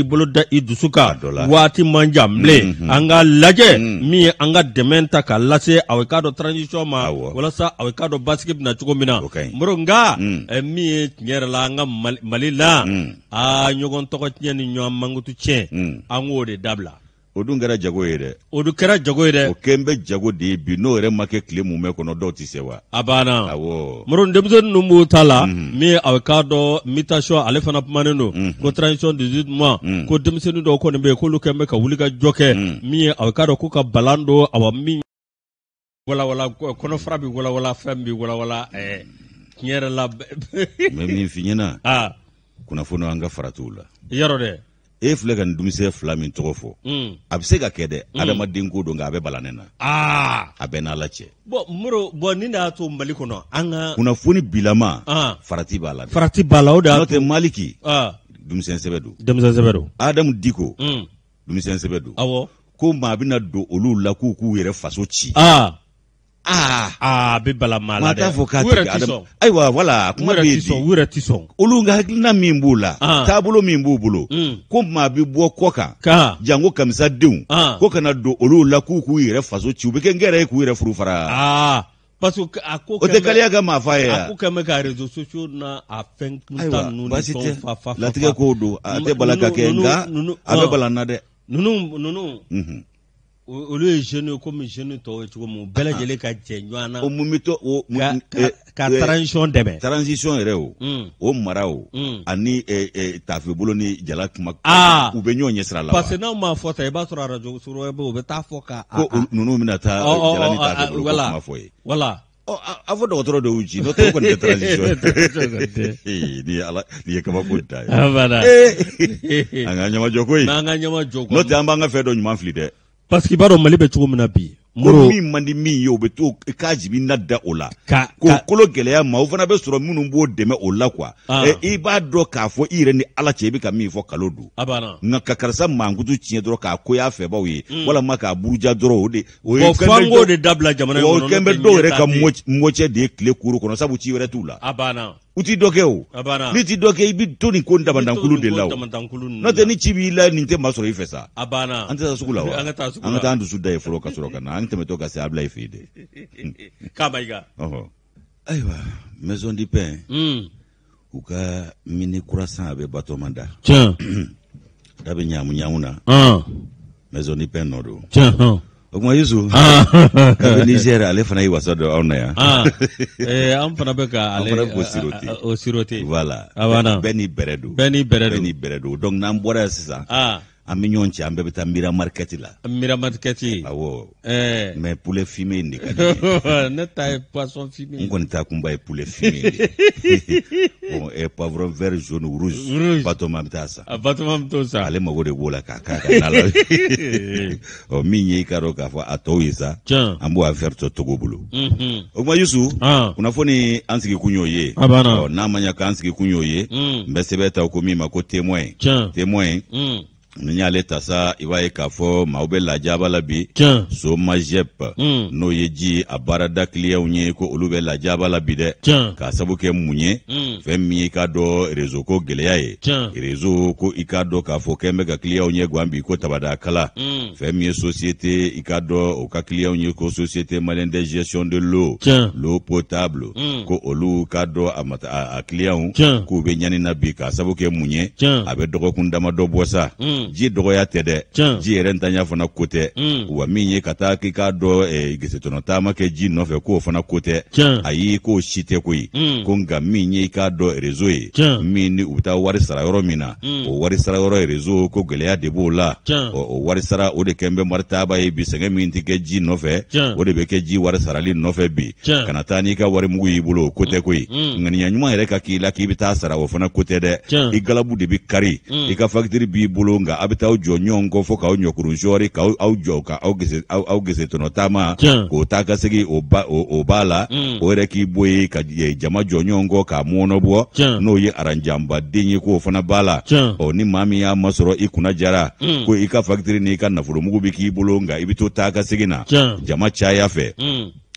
bolo da i dusu kan waati man jan bilen an ka lajɛ min ye an ka dɛmɛ ta ka lase aw ka dɔn transition ma walasa aw ka dɔn basigi bɛna cogo min na moro nka min ye tiɲɛ yɛrɛ la an ka Mali la a ɲɔgɔn tɔgɔ tiɲɛ ni ɲɔgɔn mankutu tiɲɛ an k'o de dabila. O dun kɛra jago ye dɛ. O dun kɛra jago ye dɛ. O kɛn bɛ jago de ye bi n'o yɛrɛ ma kɛ tile mun bɛ kɔnɔ dɔw tɛ se wa. A banna. Awɔ. Moro denmisɛnnin ninnu b'o ta la min aw ka dɔn mutation ale fana kumanen don ko transition dix-huit mois ko denmisɛnnin dɔw kɔni bɛ yen k'olu kɛn bɛ ka wuli ka jɔ kɛ min ye aw ka dɔn ko ka balan don awa min walawala kɔnɔfara bɛ walawala fɛn bɛ walawala ɛɛ tiɲɛ yɛrɛ la. Mɛ min f'i ɲɛna. Aa. Kunnafoni an ka faratiw la. Yɔrɔ dɛ. E filɛ ka nin dumisɛn fila min tɔgɔ fɔ a bɛ se ka kɛ dɛ adamaden ko don nka a bɛ balanɛ na a bɛ n'Ala cɛ. Bon Moro bon nin de y'a to Mali kɔnɔ an ka kunnafoni bilama farati b'a la. Farati b'a la o de y'a to n'o tɛ Maliki dumisɛn sɛbɛ don. Denmisɛn sɛbɛ don. Adamu Diko dumisɛn sɛbɛ don. Awɔ. Ko maa bɛna don olu la k'u k'u yɛrɛ faso ci. Aa aa aa a bɛ bala maa la dɛ. Maa t'a fɔ k'a tɛ Adamu. Ayiwa wala kuma bɛ yen bi. U yɛrɛ tɛ sɔn. Olu ka hakilina min b'u la taabolo min b'u bolo ko maa bɛ bɔ kɔ kan jango kamisadenw ko kana don olu la k'u k'u yɛrɛ faso ci u bɛ kɛ n kɛrɛ ye k'u yɛrɛ furu fara. Aa parce que a ko o tɛ kaliya ka maa fa ye a ko kɛn bɛ ka réseaux sociaux na a fɛn kuntan ninnu ni fɛnw fa fa fa. Latigɛ kow don a tɛ bala ka kɛ nka a bɛ bala na dɛ. Ninnu ninnu. Olu ye jeunes comme jeunes tɔw ye cogo min bɛɛ lajɛlen ka jɛ ɲɔgɔn na. O mun bɛ to o ka transition dɛmɛ. Transition yɛrɛ o o mara o ani tafebolo ni jala kuma u bɛ ɲɔgɔn ɲɛ sira la. Parce que n'aw m'a fɔ ta i b'a sɔrɔ radio sɔrɔ u bɛ taa fɔ ka. Ko ninnu bɛna taa jala ni tafebolo ko kuma fɔ ye. Wala. A fɔ dɔgɔtɔrɔ dɔw ci n'o tɛ o kɔni tɛ transition. Nin ye ala nin ye kabako da ye. An ka ɲamajɔ ko ye. N'an ka ɲamajɔ ko. N'o tɛ an b'an ka fɛn dɔ ɲuman fili dɛ. Parce que i b'a dɔn Mali bɛ cogo min na bi. Ko min man di min ye o bɛ to k'a jigin na da o la. K'o kolo gɛlɛya ma o fana bɛ sɔrɔ minnu b'o dɛmɛ o la quoi. I b'a dɔn k'a fɔ i yɛrɛ ni Ala cɛ i bɛ ka min fɔ kalo don. Nka ka karisa mankutu tiɲɛ dɔrɔn k'a ko y'a fɛbaw ye walima k'a buruja dɔrɔn o de. Bon fanko de dabila jamana in kɔnɔ. O kɛn bɛ dɔw yɛrɛ ka mɔcɛ de ye tile kuru kɔnɔ sabu ci wɛrɛ t'u la. A banna. U ti dɔ kɛ o. N'i ti dɔ kɛ i bɛ to nin ko dabandankulu de la o. N'o tɛ ni ci b'i la nin tɛ maa sɔrɔ i fɛ sa. A banna. An tɛ taa sugu la wa. An ka taa sugu la. An ka taa an dusu da ye fɔlɔ ka sɔrɔ ka na an tɛmɛtɔ ka se Ablaye fɛ yen dɛ. K'a ma i ka. Ayiwa maison du pain. U ka mini croissant a bɛ batɔman da. Tiɲɛ. Da bɛ ɲamu ɲamu na. Maison du pain nɔ don. Tiɲɛ. O kuma Yusu. Kabini Niger ale fana ye wasa dɔ anw na yan. An fana bɛ ka ale o sirote. Voilà. A banna. Bɛɛ ni bɛrɛ don. Bɛɛ ni bɛrɛ don. Bɛɛ ni bɛrɛ don. Donc n'an bɔra yan sisan. An bɛ ɲɔgɔn cɛ an bɛɛ bɛ taa Mira market la. Mira market. Awɔ. Mais poulet fumé in de ka di ne. Ne ta ye poisson fumé. N kɔni ta kunba ye poulet fumé de. Bon et poivron vert jaune rouge. Rouge. Batoma bɛ taa sa. A batoma bɛ t'o sa. Ale mago de b'o la k'a k'a ka na la. Ɔ min ye i ka dɔn k'a fɔ a tɔw ye sa. Tiɲɛ. An b'o affaire tɔ Togo bolo. O kuma Yusu. Kunnafoni an sigi kun y'o ye. A banna. N'a ma ɲɛ k'an sigi kun y'o ye. N bɛ sɛbɛn ta ko min ma ko témoin. Tiɲɛ. Témoin. Ni y'ale ta sa i b'a ye k'a fɔ maaw bɛ lajaba la bi. Tiɲɛ. Somajep. N'o ye ji a baarada clients ye ko olu bɛ lajaba la bi dɛ. Tiɲɛ. K'a sabu kɛ mun ye. Fɛn min i k'a dɔn réseau ko gɛlɛya ye. Tiɲɛ. Réseau ko i k'a dɔn k'a fɔ k'an bɛ ka clients ye guwan bi ko tabada kala. Fɛn min ye société i k'a dɔn o ka clients ye ko société malienne de gestion de l'eau. Tiɲɛ. L'eau potable. Ko olu k'a dɔn a mata a clients. Tiɲɛ. K'u bɛ ɲani na bi k'a sabu kɛ mun ye. Tiɲɛ. A bɛ dɔgɔkun damadɔ bɔ sa. Ji dɔgɔya tɛ dɛ. Ji yɛrɛ ntanya fana ko tɛ. Wa min ye ka taa k'i k'a dɔn gesetɔnɔ taama kɛ ji nɔfɛ k'o fana ko tɛ. Ayi k'o si tɛ koyi. Ko nka min ye i k'a dɔn réseau ye. Min ni u bɛ taa wari sara yɔrɔ min na. O wari sara yɔrɔ réseau ko gɛlɛya de b'o la. O wari sara o de kɛn bɛ maritaaba ye bi sɛgɛn min ti kɛ ji nɔfɛ. O de bɛ kɛ ji wari sarali nɔfɛ bi. Kana taa n'i ka wari mugu y'i bolo o ko tɛ koyi. Ŋaniya ɲuman yɛrɛ ka k'i la k'i bɛ taa sara o fana ko tɛ dɛ. I galabu de bɛ kari. I ka facture b'i bolo nka a bɛ taa jɔ ɲɔgɔn kɔ fɔ k'aw ɲɔkurun sɔɔri k'aw aw jɔ ka aw gese aw aw gese tɔnɔ taama k'o taa ka segin o ba o b'a la o yɛrɛ k'i bɔ ye ka jama jɔ ɲɔgɔn kɔ k'a mɔnɔ bɔ n'o ye aranjanba den ye k'o fana b'a la ɔ ni maa min y'a masɔrɔ i kunna jara ko i ka facture n'i ka nafolo mugu bɛ k'i bolo nka i bɛ to taa ka segin na jama caya fɛ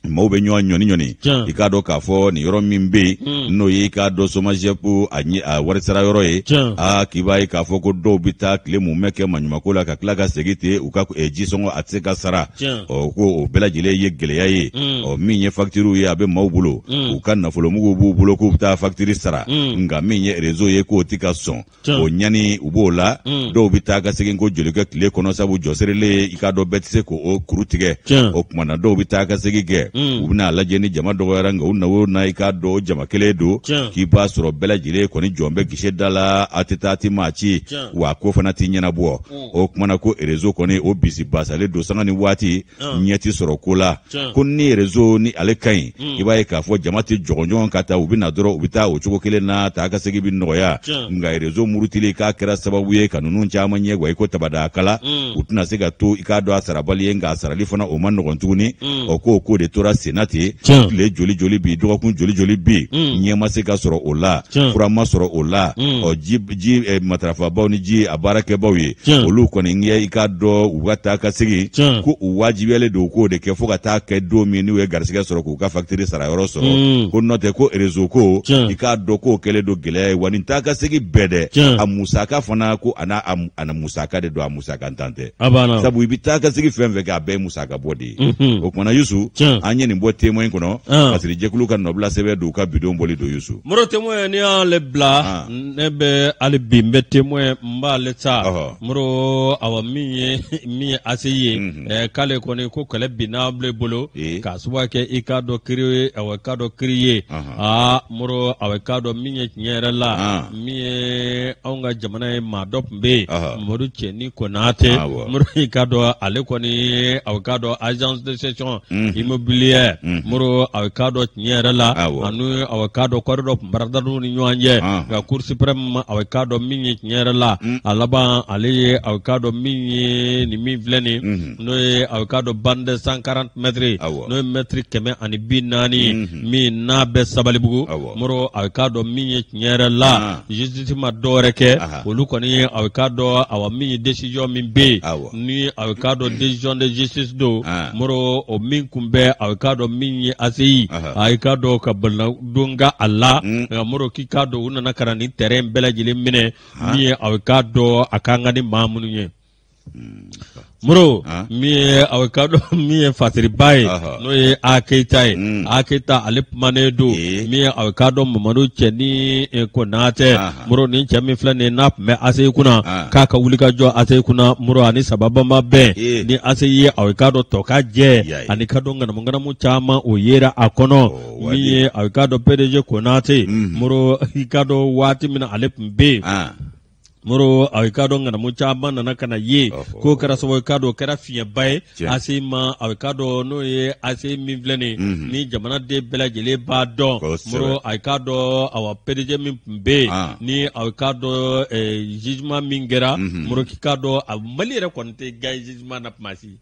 maaw bɛ ɲɔgɔn ɲɔni ɲɔni i k'a dɔn k'a fɔ nin yɔrɔ min bɛ yen n'o ye i k'a dɔn somajɛpu a warisara yɔrɔ ye aa k'i b'a ye k'a fɔ ko dɔw bɛ taa tile mun bɛ kɛ maɲumako la ka tila ka segin ten u ka jisɔngɔ a tɛ se ka sara ɔ ko o bɛɛ lajɛlen ye gɛlɛya ye ɔ min ye facture ye a bɛ maaw bolo u ka nafolomuguw b'u bolo k'u bɛ taa facture sara nka min ye réseau ye k'o tɛ ka sɔn o ɲani u b'o la dɔw bɛ taa ka segin ko joli kɛ tile kɔnɔ sabu jɔsirili i k'a dɔn bɛɛ tɛ se k'o kuru tigɛ o tuma na dɔw bɛ taa ka segin kɛ u bɛna lajɛ ni jama dɔgɔyara nka u na o na i k'a dɔn jama kelen don k'i b'a sɔrɔ bɛɛ lajɛlen kɔni jɔn bɛ gise da la a tɛ taa ti maa ci wa ko fana t'i ɲɛnabɔ o kumana ko réseau kɔni o bisi basalen don sanga ni waati ɲɛ ti sɔrɔ ko la ko ni réseau ni ale ka ɲi i b'a ye k'a fɔ jama tɛ jɔgɔn ɲɔgɔn ka taa u bɛ na dɔrɔn u bɛ taa o cogo kelen na taa ka segin bɛ nɔgɔya nka réseau murutili k'a kɛra sababu ye ka ninnu caman ɲɛ wa i ko tabada kala u tɛna se ka to i k'a dɔn a sarabali ye nka a sarali fana o ma nɔgɔn tuguni o ko ko de tora senna ten tile joli joli bi dɔgɔkun joli joli bi ɲɛ ma se ka sɔrɔ o la fura ma sɔrɔ o la ɔ ji ji matarafabaw ni ji a baarakɛbaw ye olu kɔni ɲɛ i k'a dɔn u ka taa ka segin ko u wajibiyalen don k'o de kɛ fo ka taa kɛ don min n'u ye garisɛgɛ sɔrɔ k'u ka facture sara yɔrɔ sɔrɔ ko n'o tɛ ko réseau ko i k'a dɔn k'o kɛlen don gɛlɛya ye wa nin taa ka segin bɛɛ dɛ a musaka fana ko a n'a a na musaka de don a musaka ntan tɛ sabu i bɛ taa ka segin fɛn fɛn kɛ a bɛɛ ye musaka bɔ de ye o kumana Yusu an ye nin bɔ témoin kɔnɔ parce que jɛkulu ka nɔbila sɛbɛn don u ka bidon bɔli don Yusu moro témoin ni y'ale bila ne bɛ hali bi n bɛ témoin n b'ale ta moro awa min ye min ye ase ye k'ale kɔni ko kɛlɛ binna ale bolo k'a sababu kɛ i k'a dɔn kiri ye awa k'a dɔn kiri ye aa moro awa k'a dɔn min ye tiɲɛ yɛrɛ la min ye anw ka jamana ye maa dɔ tun bɛ yen Madu Cɛni Konate moro i k'a dɔn ale kɔni awa k'a dɔn agence de gestion immobilière moro awa k'a dɔn tiɲɛ yɛrɛ la ani awa k'a dɔn kɔri dɔ tun baradadu ni ɲɔgɔn cɛ nka cour suprême awa k'a dɔn min ye tiɲɛ yɛrɛ la a laban ale ye awa k'a dɔn min ye nin min filɛ nin n'o ye awa k'a dɔn bande de cent quarante mètres n'o ye mètre kɛmɛ ani bi naani min n'a bɛ Sabalibugu moro awa k'a dɔn min ye tiɲɛ yɛrɛ la justice ma dɔwɛrɛ kɛ olu kɔni ye awa k'a dɔn awa min ye décision min bɛ yen ni awa k'a dɔn décision de justice don moro o min kun bɛ awa k'a dɔn min ye A C I ayi k'a dɔn ka balidon ka a la nka moro k'i k'a dɔn u nana ka na nin terrain bɛɛ lajɛlen minɛ min ye awa k'a dɔn a kan ka di maa minnu ye moro min ye awa k'a dɔn min ye fasiriba ye n'o ye A Keyita ye A Keyita ale kumanen don min ye awa k'a dɔn Mamadu Cɛni Konate moro nin cɛ min filɛ nin ye n'a tun bɛ A C I kunna k'a ka wuli ka jɔ A C I kunna moro ani sababa ma bɛn ni A C I ye awa k'a dɔn tɔ ka jɛ ani ka dɔn ŋanamu ŋanamu caman o yera a kɔnɔ min ye awa k'a dɔn P D G Konate moro i k'a dɔn waati min na ale tun bɛ yen moro awa k'a dɔn ŋanamu caman nana ka na ye k'o kɛra sababu k'a dɔn o kɛra fiɲɛba ye A C I ma awa k'a dɔn n'o ye A C I min filɛ nin ni jamanaden bɛɛ lajɛlen b'a dɔn moro awa k'a dɔn awa P D G min tun bɛ yen ni awa k'a dɔn jugement min kɛra moro k'i k'a dɔn a Mali yɛrɛ kɔni tɛ gagné jugement na tuma si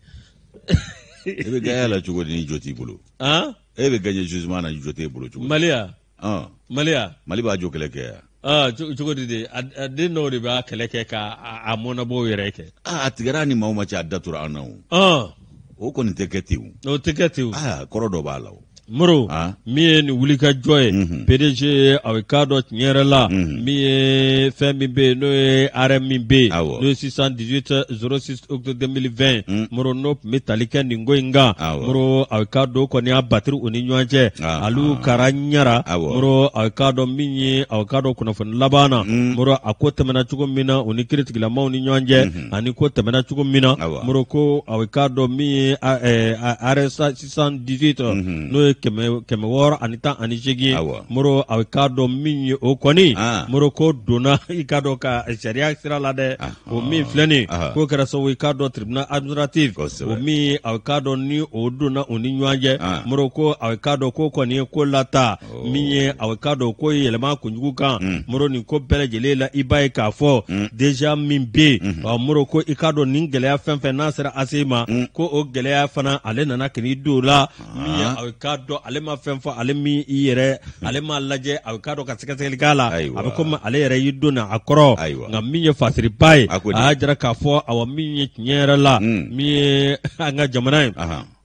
e bɛ gagné la cogo di ni jɔ t'i bolo e bɛ gagné jugement na jɔ t'e bolo cogo di Mali ya Mali ya Mali b'a jɔ kɛlɛ kɛ ya ah cogo di de a den dɔw de b'a kɛlɛ kɛ ka a mɔnabɔ yɛrɛ kɛ a tigɛra ni maaw ma cɛ a datura an na o o kɔni tɛ kɛ ten o tɛ kɛ ten aa kɔrɔ dɔ b'a la moro min ye nin wulikajɔ ye P D G awa k'a dɔn tiɲɛ yɛrɛ la min ye fɛn min bɛ yen n'o ye R M min bɛ yen n'o ye six cent dix-huit zéro six octobre deux mille vingt moro n'o tun bɛ tali kɛ nin ko in kan moro awa k'a dɔn kɔni y'a batiri u ni ɲɔgɔn cɛ alu kara ɲara moro awa k'a dɔn min ye awa k'a dɔn kunnafoni laban na moro a ko tɛmɛna cogo min na u ni kiiritigilamaw ni ɲɔgɔn cɛ ani ko tɛmɛna cogo min na moro ko awa k'a dɔn min ye R S six cent dix-huit n'o ye kɛmɛ kɛmɛ wɔɔrɔ ani tan ani seegin moro awa k'a dɔn min ye o kɔni moro ko donna i k'a dɔn ka sariya sira la dɛ o min filɛ nin k'o kɛra sababu i k'a dɔn tribunal administratif o min awa k'a dɔn ni o donna u ni ɲɔgɔn cɛ moro ko awa k'a dɔn ko kɔni ye ko lata min ye awa k'a dɔn ko ye yɛlɛma kunjugu kan moro nin ko bɛɛ lajɛlen la i b'a ye k'a fɔ déjà min bɛ yen moro ko i k'a dɔn nin gɛlɛya fɛn fɛn n'a sera A C I ma ko o gɛlɛya fana ale nana k'i don o la min ye awa k'a dɔn ale ma fɛn fɔ ale min i yɛrɛ ale ma lajɛ awa k'a dɔn ka sɛgɛsɛgɛli k'a la a bɛ komi ale yɛrɛ y'i don na a kɔrɔ nka min ye fasiriba ye a y'a jira k'a fɔ awa min ye tiɲɛ yɛrɛ la min ye an ka jamana ye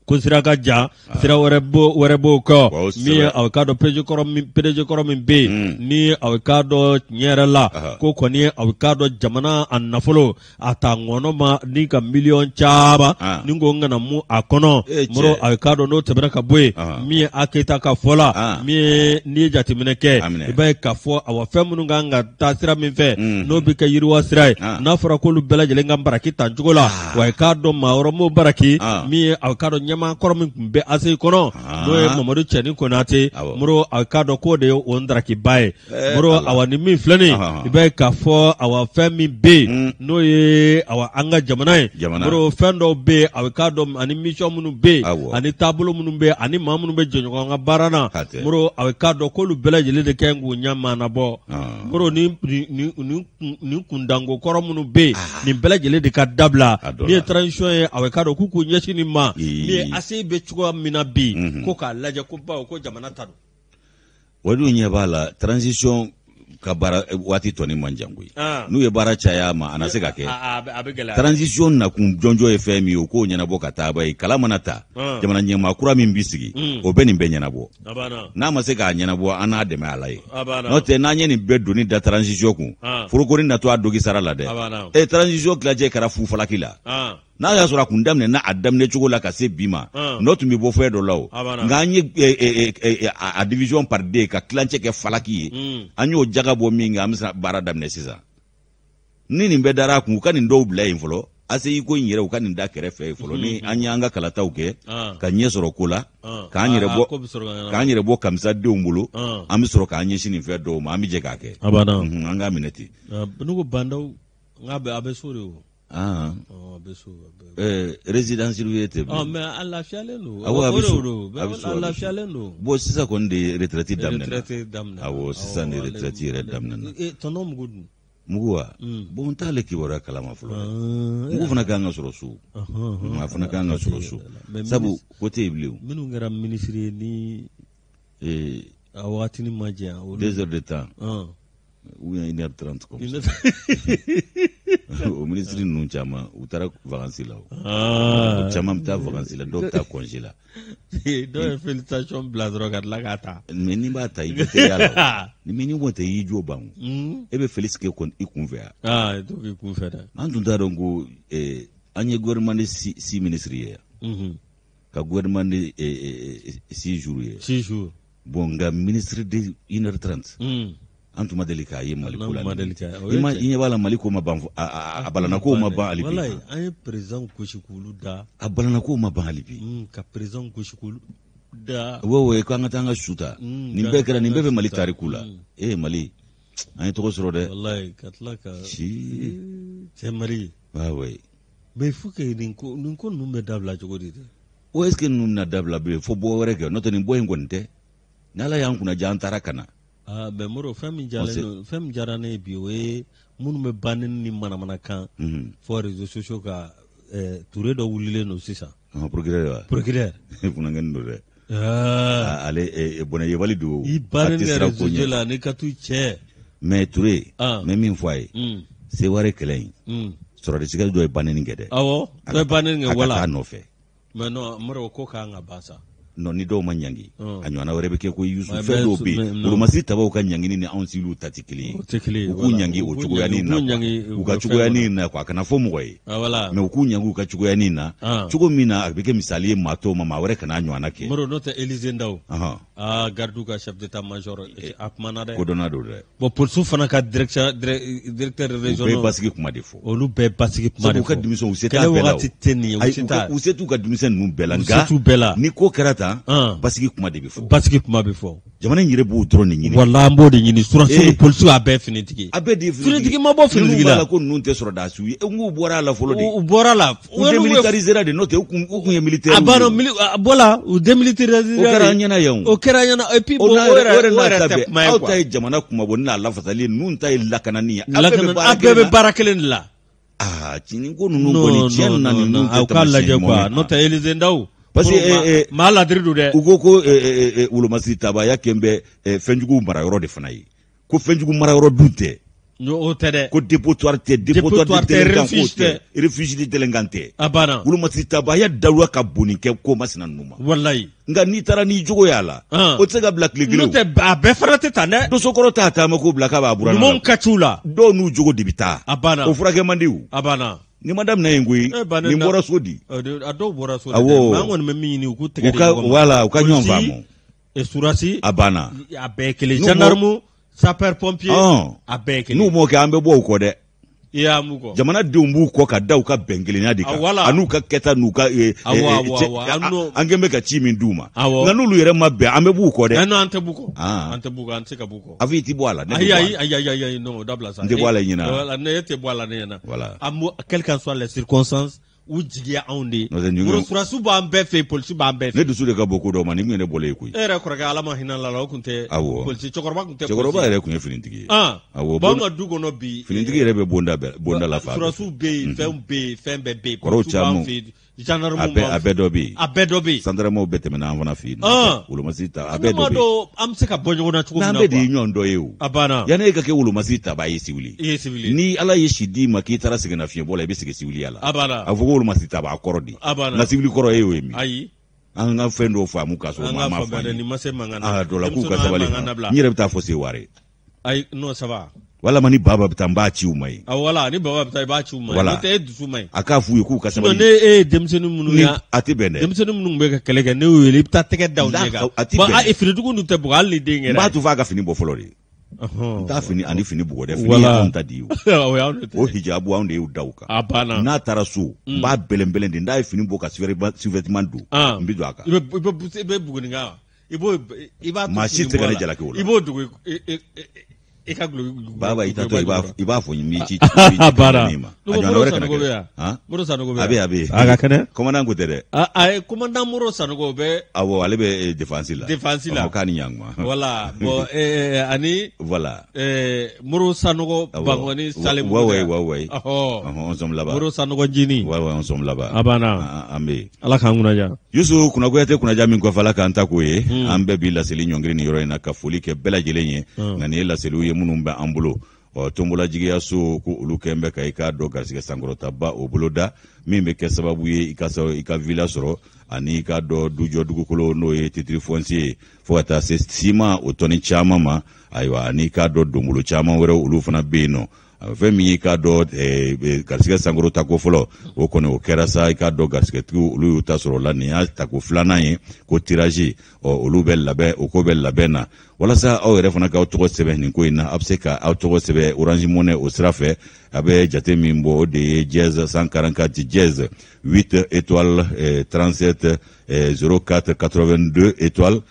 ko sira ka jan sira wɛrɛ bo wɛrɛ bo kɔ min aw ka dɔn pereje kɔrɔ min pereje kɔrɔ min bɛ yen ni aw ka dɔn tiɲɛ yɛrɛ la ko kɔni aw ka dɔn jamana a nafolo a ta ŋɔnɔ ma ni ka miliyɔn caman ni ko n kana mun a kɔnɔ mɔrɔ aw ka dɔn n'o tɛmɛna ka bɔ yen min ye a keyita ka fɔ la min ye n'i ye jateminɛ kɛ i b'a ye k'a fɔ aw fɛn minnu kan ka taa sira min fɛ n'o bɛ kɛ yiriwa sira ye n'a fɔra k'olu bɛɛ lajɛlen ka baraki ta cogo la wa i k'a dɔn maa wɛrɛ m'o baraki min ye aw ka dɔn ɲɛmaa kɔrɔ min tun bɛ ase kɔnɔ n'o ye Mamadu Cɛni Konate mɔrɔ aw ka dɔn k'o de ye o ndarakiba ye mɔrɔ awa ni min filɛ nin i b'a ye k'a fɔ awa fɛn min bɛ yen n'o ye awa an ka jamana ye mɔrɔ fɛn dɔw bɛ yen aw ka dɔn ani mission minnu bɛ yen ani taabolo minnu bɛ yen ani maa minnu bɛ jɛɲɔgɔn ka baara na mɔrɔ aw ka dɔn k'olu bɛɛ lajɛlen de kɛ k'u ɲɛ maanabɔ mɔrɔ ni ni ni ni kundanko kɔrɔ minnu bɛ yen nin bɛɛ lajɛlen de ka dabila ni ye transition ye aw ka dɔn k'u k'u ɲɛsin nin ma ni ye ase bɛ cogoya min na bi ko k'a lajɛ ko bawo ko jamana ta don o dun ɲɛ b'a la transition ka baara waati tɔni man jan koyi n'u ye baara caya ma a na se ka kɛ transition nakun jɔnjɔ ye fɛn min ye o k'o ɲɛnabɔ ka taa ba ye kala mana ta jamana ɲɛmaa kura min bi sigi o bɛ nin bɛɛ ɲɛnabɔ n'a ma se k'a ɲɛnabɔ an n'a dɛmɛ a la ye n'o tɛ n'an ye nin bɛɛ doni da transition kun forokoni natɔ a dogi sara la dɛ ɛ transition tilajɛ kɛra fufalaki la n'a y'a sɔrɔ a kun daminɛ n'a a daminɛ cogo la ka se bi ma n'o tun bɛ bɔ fɛn dɔ la o nka an ye a division par deux ka tilancɛ kɛ falaki ye an y'o jaga bɔ min kan an bɛ se baara daminɛ sisan ni nin bɛɛ dara a kun u ka nin dɔw bila yen fɔlɔ ase i ko in yɛrɛ u ka nin da kɛrɛfɛ ye fɔlɔ ni an y'an ka kalataw kɛ ka ɲɛ sɔrɔ ko la k'an yɛrɛ bɔ k'an yɛrɛ bɔ kamisadenw bolo an bɛ sɔrɔ k'an ɲɛsin nin fɛn dɔw ma an bɛ jɛ k'a kɛ an k'a minɛ ten. ne ko bandaw nka a bɛ so de o. Ah, euh, résidence surveillée te ah mais à la fialen do awo abiso à la fialen do bo sisa kon de retraité damna retraité damna awo sisa ne retraité re damna e tono mugudu muguwa bon tale ki wara kalama fulo mugu fana kan ga soro su ma fana kan ga soro su sabu côté iblew minu ngara ministre ni eh awati ni maja deux heures de temps ou une heure trente comme ça au ministre ninnu caman u taara vacances la o caman bɛ taa vacances la dɔw bɛ taa congé la dɔw ye félicitation bila dɔrɔn ka tila k'a ta mais n'i b'a ta i bɛ teriya la ni min ko tɛ i y'i jo ban e bɛ Félix kɛ i kun fɛ yan aa to k'i kun fɛ dɛ an tun t'a dɔn ko an ye gouvernement de six ministres ye yan ka gouvernement de six jours ye six jours bon nka ministre de une heure trente an tun ma deli k'a ye Mali ko la i ma i ɲɛ b'a la Mali ko ma ban a balana ko ma ban hali bi walayi an ye président gosi k'olu da a balana ko ma ban hali bi ka président gosi k'olu da wo wo ko an ka taa an ka su ta nin bɛɛ kɛra nin bɛɛ bɛ Mali tariku la eh Mali an ye tɔgɔ sɔrɔ dɛ walayi ka tila ka ci cɛ Mali ah oui mais il faut que nin ko nin ko ninnu bɛ dabila cogo di de o est ce que ninnu na dabila bilen fo bɔ wɛrɛ kɛ n'o tɛ nin bɔ in kɔni tɛ ni Ala y'an kunna ja an taara ka na. Ah, ben moro fɛn min jalen fɛn min diyara ne ye bi o ye minnu bɛ banni ni manamanakan fɔ réseaux sociaux ka Ture dɔ wulilen don sisan. Procureur wa? Procureur. Funangɛni don dɛ. Ale bɔnɛ yebali don. I banni ni réseaux sociaux la ni ka t'u cɛ. Mais Ture mais min fɔ a ye Seware kɛlɛ in sɔrɔdasigali dɔ ye banni kɛ dɛ. Awɔ dɔ ye banni kɛ wala. A ka taa nɔfɛ. Mais non moro ko k'an ka ban sa. Non ni dɔw ma ɲangi a ɲɔgɔnna wɛrɛ bɛ kɛ ko Yusu fɛn dɔw bɛ yen olomasiri tabaw ka ɲangini ni anw siviliw ta tɛ kelen ye u k'u ɲangi o cogoyanin na u ka cogoyanin na a kana fɔ mɔgɔ ye mais u k'u ɲangi u ka cogoyanin na cogo min na a bɛ kɛ misali ye maa tɔw ma maa wɛrɛ kana ɲɔgɔnna kɛ. Maro n'o tɛ Élisée Ndaw aa gardiw ka chef d'état major a kumana dɛ. Kodɔnna don dɛ. Bon polisiw fana ka directeur directeur régional u bɛɛ basigi kuma de fɔ. Olu bɛɛ basigi kuma de fɔ sabu u ka démission u se t'a bɛɛ la o kɛlɛ wagati tɛ nin ye u se t'a u se t'u ka démission ninnu bɛɛ la nka ni ko kɛra tan basigi kuma de bɛ fɔ. Basigi kuma bɛ fɔ. Jamana in yɛrɛ b'o dɔrɔn de ɲini. Wala an b'o de ɲini surasiw polisiw a bɛɛ finitigi. A bɛɛ de ye finitigi. Finitigi ma bɔ finitigi la. Ninnu b'a la ko ninnu tɛ sɔrɔ dasiw ye n k'u bɔra a la fɔlɔ de. U bɔra a la. U démilitarisera de n'o tɛ u kun u kun ye militaire. A banna a bɔla u démilitarisera. O kɛra an ɲɛna yan o. O kɛra an ɲɛna et puis bon o yɛrɛ o yɛrɛ tɛ kuma ye quoi. Aw ta ye jamana kumabɔ n'a lafasali ye ninnu ta ye lakanani ye. Lakana a bɛɛ bɛ baara kelen de la. Aa cinin ko ninnu kɔni tiɲɛ na ninnu tɛ tamasiyɛn ɲuman ye. N'o tɛ Élisée Ndaw. Parce que maa ladiri don dɛ. U ko ko wolomasiri tabaya kɛn bɛ fɛnjugu marayɔrɔ de fana ye ko fɛnjugu marayɔrɔ dun tɛ o tɛ dɛ ko dépotoir tɛ dépotoir de délinquant ko tɛ refuge de délinquant tɛ a banna wulu masiri taba ya daluya ka boni kɛ ko masina ninnu ma wallahi nka n'i taara n'i jogo y'a la o tɛ se ka bila tile kelen n'o tɛ a bɛɛ fana tɛ ta dɛ dosokɔrɔ t'a taama ko bila k'a b'a buran ɲumanw ka c'u la dɔw n'u jogo de bi taa a banna o furakɛ man di o a banna ni ma daminɛ yen koyi nin bɔra so di a dɔw bɔra so di mais an kɔni bɛ min ɲini u k'u tɛgɛ di ɲɔgɔn ma voilà u ka ɲɔgɔn faamu surasi a banna a bɛɛ ye kelen gendarme sapeur pompier a bɛɛ ye kelen n'u m'o kɛ an bɛ bɔ u kɔ dɛ i y'a mun kɔ jamanadenw b'u kɔ ka da u ka bɛn kelenya de kan a n'u ka kɛta n'u ka an kɛn bɛ ka ci min d'u ma nka n'olu yɛrɛ ma bɛn an bɛ b'u kɔ dɛ an tɛ b'u kɔ an tɛ b'u kɔ an tɛ se ka b'u kɔ a fɔ i ti bɔ a la ayi ayi ayi ayi ayi non dabila sa n tɛ bɔ a la ɲina ne tɛ bɔ a la ne ɲɛna voilà quelles qu'en soient les circonstances u jigiya anw de surasiw b'an bɛɛ fɛ yen polisi b'an bɛɛ fɛ ne dusu de ka bon ko dɔw ma ni min ye ne bɔlen ye koyi e yɛrɛ kɔrɔkɛ ala ma hinɛ la o tun tɛ polisi cɛkɔrɔba tun tɛ cɛkɔrɔba yɛrɛ tun ye finitigi ye awɔ b'anw ka du kɔnɔ bi finitigi yɛrɛ bɛ bonda bonda la fa surasiw bɛ yen fɛnw bɛ yen fɛn bɛɛ bɛ yen kɔrɔw caman gendarme a bɛɛ dɔ bɛ yen a bɛɛ dɔ bɛ yen sandaramaw bɛɛ tɛmɛna an fana fɛ yen wolomasi ta a bɛɛ dɔ bɛ yen an bɛ se ka bɔ ɲɔgɔn na cogo min na n'an bɛɛ de ye ɲɔgɔn dɔ ye o a banna yanni e ka kɛ wolomasi taba ye siwili i ye siwili ni ala ye si d'i ma k'i taara sɛgɛnna fiɲɛbɔ la i bɛ segin siwiliya la a banna a fɔ ko wolomasi taba a kɔrɔ di a banna nka siwili kɔrɔ ye o ye min ayi an ka fɛn dɔw faamu k'a sɔrɔ maa ma faamu ni ma se mankan na a dɔ la k'u ka sabali n yɛrɛ bɛ taa fɔ Seware ayi n'o saba walama ni baba bɛ taa n b'a ci u ma ye wala ni baba bɛ taa i b'a ci u ma n'o tɛ e dusu ma ɲi a k'a f'u ye k'u ka sabali ne e ye denmisɛnnin minnu ye a tɛ bɛn dɛ denmisɛnnin minnu bɛ ka kɛlɛ kɛ ne y'o wele i bɛ taa tɛgɛ da u ɲɛ kan bon a finitigiw dun tɛ bugɔ hali ni den kɛra n b'a to f'a ka fini bɔ fɔlɔ de n t'a fini ani fini bugɔ dɛ fini ye anw ta di ye o hijabu anw de y'u da u kan a banna n'a taara so n b'a bɛlɛn bɛlɛn de n'a ye fini bɔ ka sous-vêtement don n bɛ don a kan i bɛ buguni kan i b'o i b'a maa si tɛ ka ne jalaki o la i b'o dogo i ka gulo baba i tatɔ i b'a fɔ n b'i ci a bara a ɲɔgɔn wɛrɛ kana kɛ Moro Sanogo a bɛ a bɛ a ka kɛnɛ commandant ko tɛ dɛ a ye commandant Moro Sanogo bɛ awɔ ale bɛ défense la défense la k'a ni ɲankuma voilà bon ani voilà Moro Sanogo Bangoni Salim ouais ouais ouais ɔhɔ on sommes là-bas Moro Sanogo Jini ouais ouais on sommes là-bas a banna an bɛ ala k'an kunnaja Yusu kunnakuyate kunnaja min kɔfɛ ala k'an ta k'o ye an bɛɛ bi laseli ɲɔngiri ni yɔrɔ in na ka foli kɛ bɛɛ lajɛlen ye nka nin ye laseliw ye minnu bɛ an bolo ɔ tombola jigiyaso ko olu kɛn bɛ ka i k'a dɔn garisɛgɛ sankɔrɔtaba o bolo da min bɛ kɛ sababu ye i ka i ka villa sɔrɔ ani i k'a dɔn dujɔ dugukolo n'o ye titre foncier ye fo ka taa se ciment o tɔni caman ma ayiwa ani i k'a dɔn donbolo caman wɛrɛ olu fana bɛ yen nɔ fɛn min y'i k'a dɔn garisɛgɛ sankɔrɔta ko fɔlɔ o kɔni o kɛra sa i k'a dɔn garisɛgɛtigiw olu y'u ta sɔrɔ o la nin y'a tako filanan ye ko tirage ɔ olu bɛ labɛn o ko bɛ labɛn na walasa aw yɛrɛ fana k'aw tɔgɔ sɛbɛn nin ko in na a bɛ se ka aw tɔgɔ sɛbɛn Orange Money o sira fɛ a bɛ jate min bɔ o de ye dièse cent quarante-quatre dièse huit étoile trente-sept zéro quatre quatre-vingt-deux étoile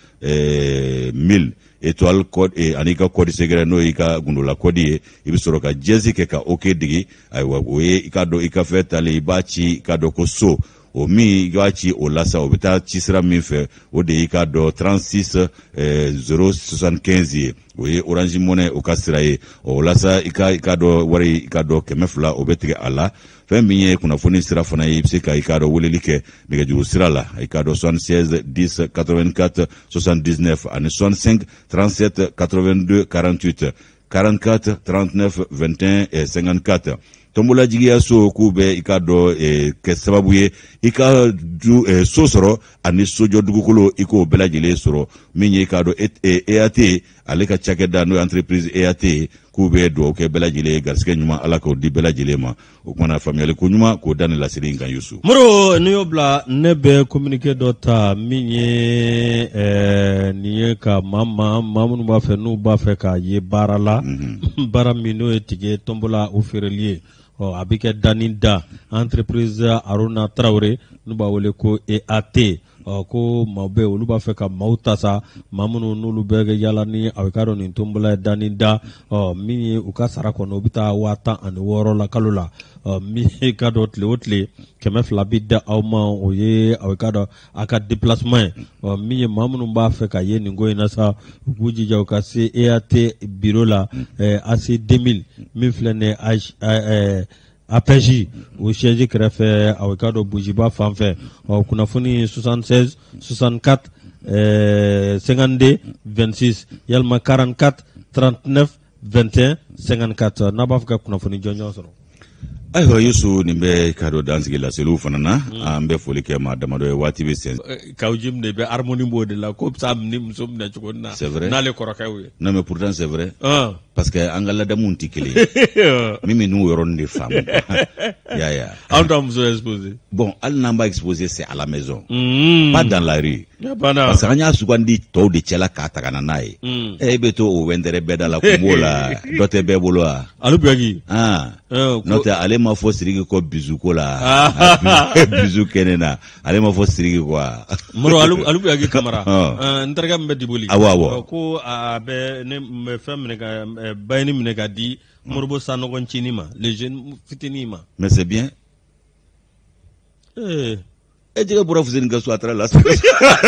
mille étoile code et ani ka code secret n'o y'i ka gundola code ye i bɛ sɔrɔ ka dièse kɛ ka OK digi ayiwa o ye i ka dɔn i ka fɛn talen i b'a ci i ka dɔn ko so o min i b'a ci o la sa o bɛ taa ci sira min fɛ o de y'i ka dɔn trente-six zéro soixante-quinze ye o ye Orange Money o ka sira ye o la sa i ka i ka dɔn wari i ka dɔn kɛmɛ fila o bɛ tigɛ a la fɛn min ye kunnafoni sira fana ye i bɛ se ka i ka dɔn weleli kɛ nɛgɛjuru sira la i ka dɔn soixante-seize dix quatre-vingt-quatre soixante-dix-neuf ani soixante-cinq trente-sept quatre-vingt-deux quarante-huit quarante-quatre trente-neuf vingt et un cinquante-quatre tombola jigiyaso k'u bɛ i ka dɔn kɛ sababu ye i ka du so sɔrɔ ani sojɔ dugukolo i k'o bɛɛ lajɛlen sɔrɔ min ye i ka dɔn E A T ale ka cakɛda n'o ye entreprise E A T k'u bɛ dugawu kɛ bɛɛ lajɛlen ye garisɛgɛ ɲuman ala k'o di bɛɛ lajɛlen ma o kumana faamuyali ko ɲuman k'o da ni laseli in kan Yusu. Moro n'i y'o bila ne bɛ communiqué dɔ ta min ye nin ye ka maa maa maa minnu b'a fɛ n'u b'a fɛ k'a ye baara la baara min n'o ye tige tombola o feereli ye. ɔ a bɛ kɛ dani da entreprise Aruna Traoré n'u b'a wele ko E A T ɔ ko maaw bɛ olu b'a fɛ ka maaw ta sa maa minnu n'olu bɛ kɛ yala ni a bɛ ka dɔn nin tombola ye dani da ɔ min ye u ka sara kɔnɔ u bɛ taa waa tan ani wɔɔrɔ la kalo la ɔ min ye ka dɔn tile o tile kɛmɛ fila bɛ da aw ma o ye a bɛ ka dɔn a ka déplacement ye ɔ min ye maa minnu b'a fɛ ka ye nin ko in na sa u k'u jija u ka se E A T bureau la ɛɛ A C deux mille min filɛ nin ye A P J o siège kɛrɛfɛ a bɛ ka dɔn Bujiba fan fɛ ɔ kunnafoni soixante-seize soixante-quatre cinquante-deux vingt-six yalima quarante-quatre trente-neuf vingt et un cinquante-quatre n'a b'a fɔ ka kunnafoni jɔnjɔn sɔrɔ. Ayiwa Yusu nin bɛ kadɔ dansigi laseliw fana na an bɛ foli kɛ maa damadɔ ye waati bɛ sen. Kaw jim de bɛ harmonie b'o de la ko sa ni muso minɛ cogo na. C'est vrai. N'ale kɔrɔkɛw ye. Non mais pourtant c'est vrai. Ah. Parce que an ka ladamu tɛ kelen ye. Min bɛ n'u yɔrɔnin de faamu. Ya ya. Anw ta muso exposé. Bon hali n'an b'a exposé c'est à la maison. Mm. Pas dans la rue. Parce que an y'a sugandi tɔw de cɛla k'a ta ka na n'a ye. E bɛ to o wɛntɛrɛ bɛɛ da la kun b'o la dɔ tɛ bɛɛ bolo wa. Alu Buyaki. Ah. N'o tɛ ale ma fɔ Sidiki kɔ bisu ko la. Bisu kɛnɛ na ale ma fɔ Sidiki quoi. Moro Alu Alu Buyaki Kamara. N terikɛ min bɛ Diboli. Awɔ awɔ. Ko a bɛ ne fɛn minɛ ka bayani minɛ ka di Moribo Sanɔgɔncini ma les jeunes fitinin ma. Mais c'est bien. Eh. E jɛgɛ bɔra Fuseni ka so a taara Las Vegas.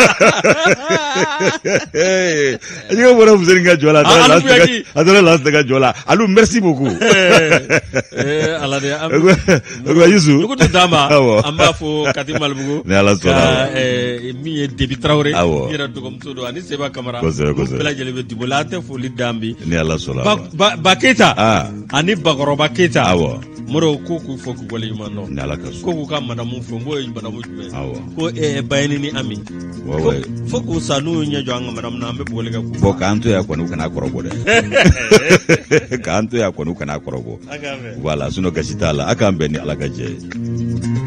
E jɛgɛ bɔra Fuseni ka jɔ la a taara Las Vegas. A taara Las Vegas jɔ la. Alu merci beaucoup. Eh ala de am. Ko Yusu. Dugu tɛ d'a ma. An b'a fɔ Kati Malibugu. Ni Ala sɔnna. Eh min ye Debi Traoré. Awɔ. N yɛrɛ dɔgɔmuso don ani Seba Kamara. Kosɛbɛ kosɛbɛ. Bɛɛ lajɛlen bɛ Diboli an tɛ foli d'an bi. Ni Ala sɔnna. Ba Ba Keita. Ah. Ani Bakɔrɔba Keita. Awɔ. Moro ko k'u fɔ k'u waleɲuman dɔn. Ni Ala ka so. Ko k'u ka madamu fo n k'o ye madamu jumɛn. Awɔ. Ko eh Bayani ni Ami. Wawa. Fo k'u sa n'u ɲɛ jɔ an ka madamu na an bɛ bɔgɔli kɛ k'u. Bon k'an to yan kɔni u kana kɔrɔbɔ dɛ. K'an to yan kɔni u kana kɔrɔbɔ. Voilà sinon gasi t'a la a k'an bɛn ni Ala ka jɛ ye.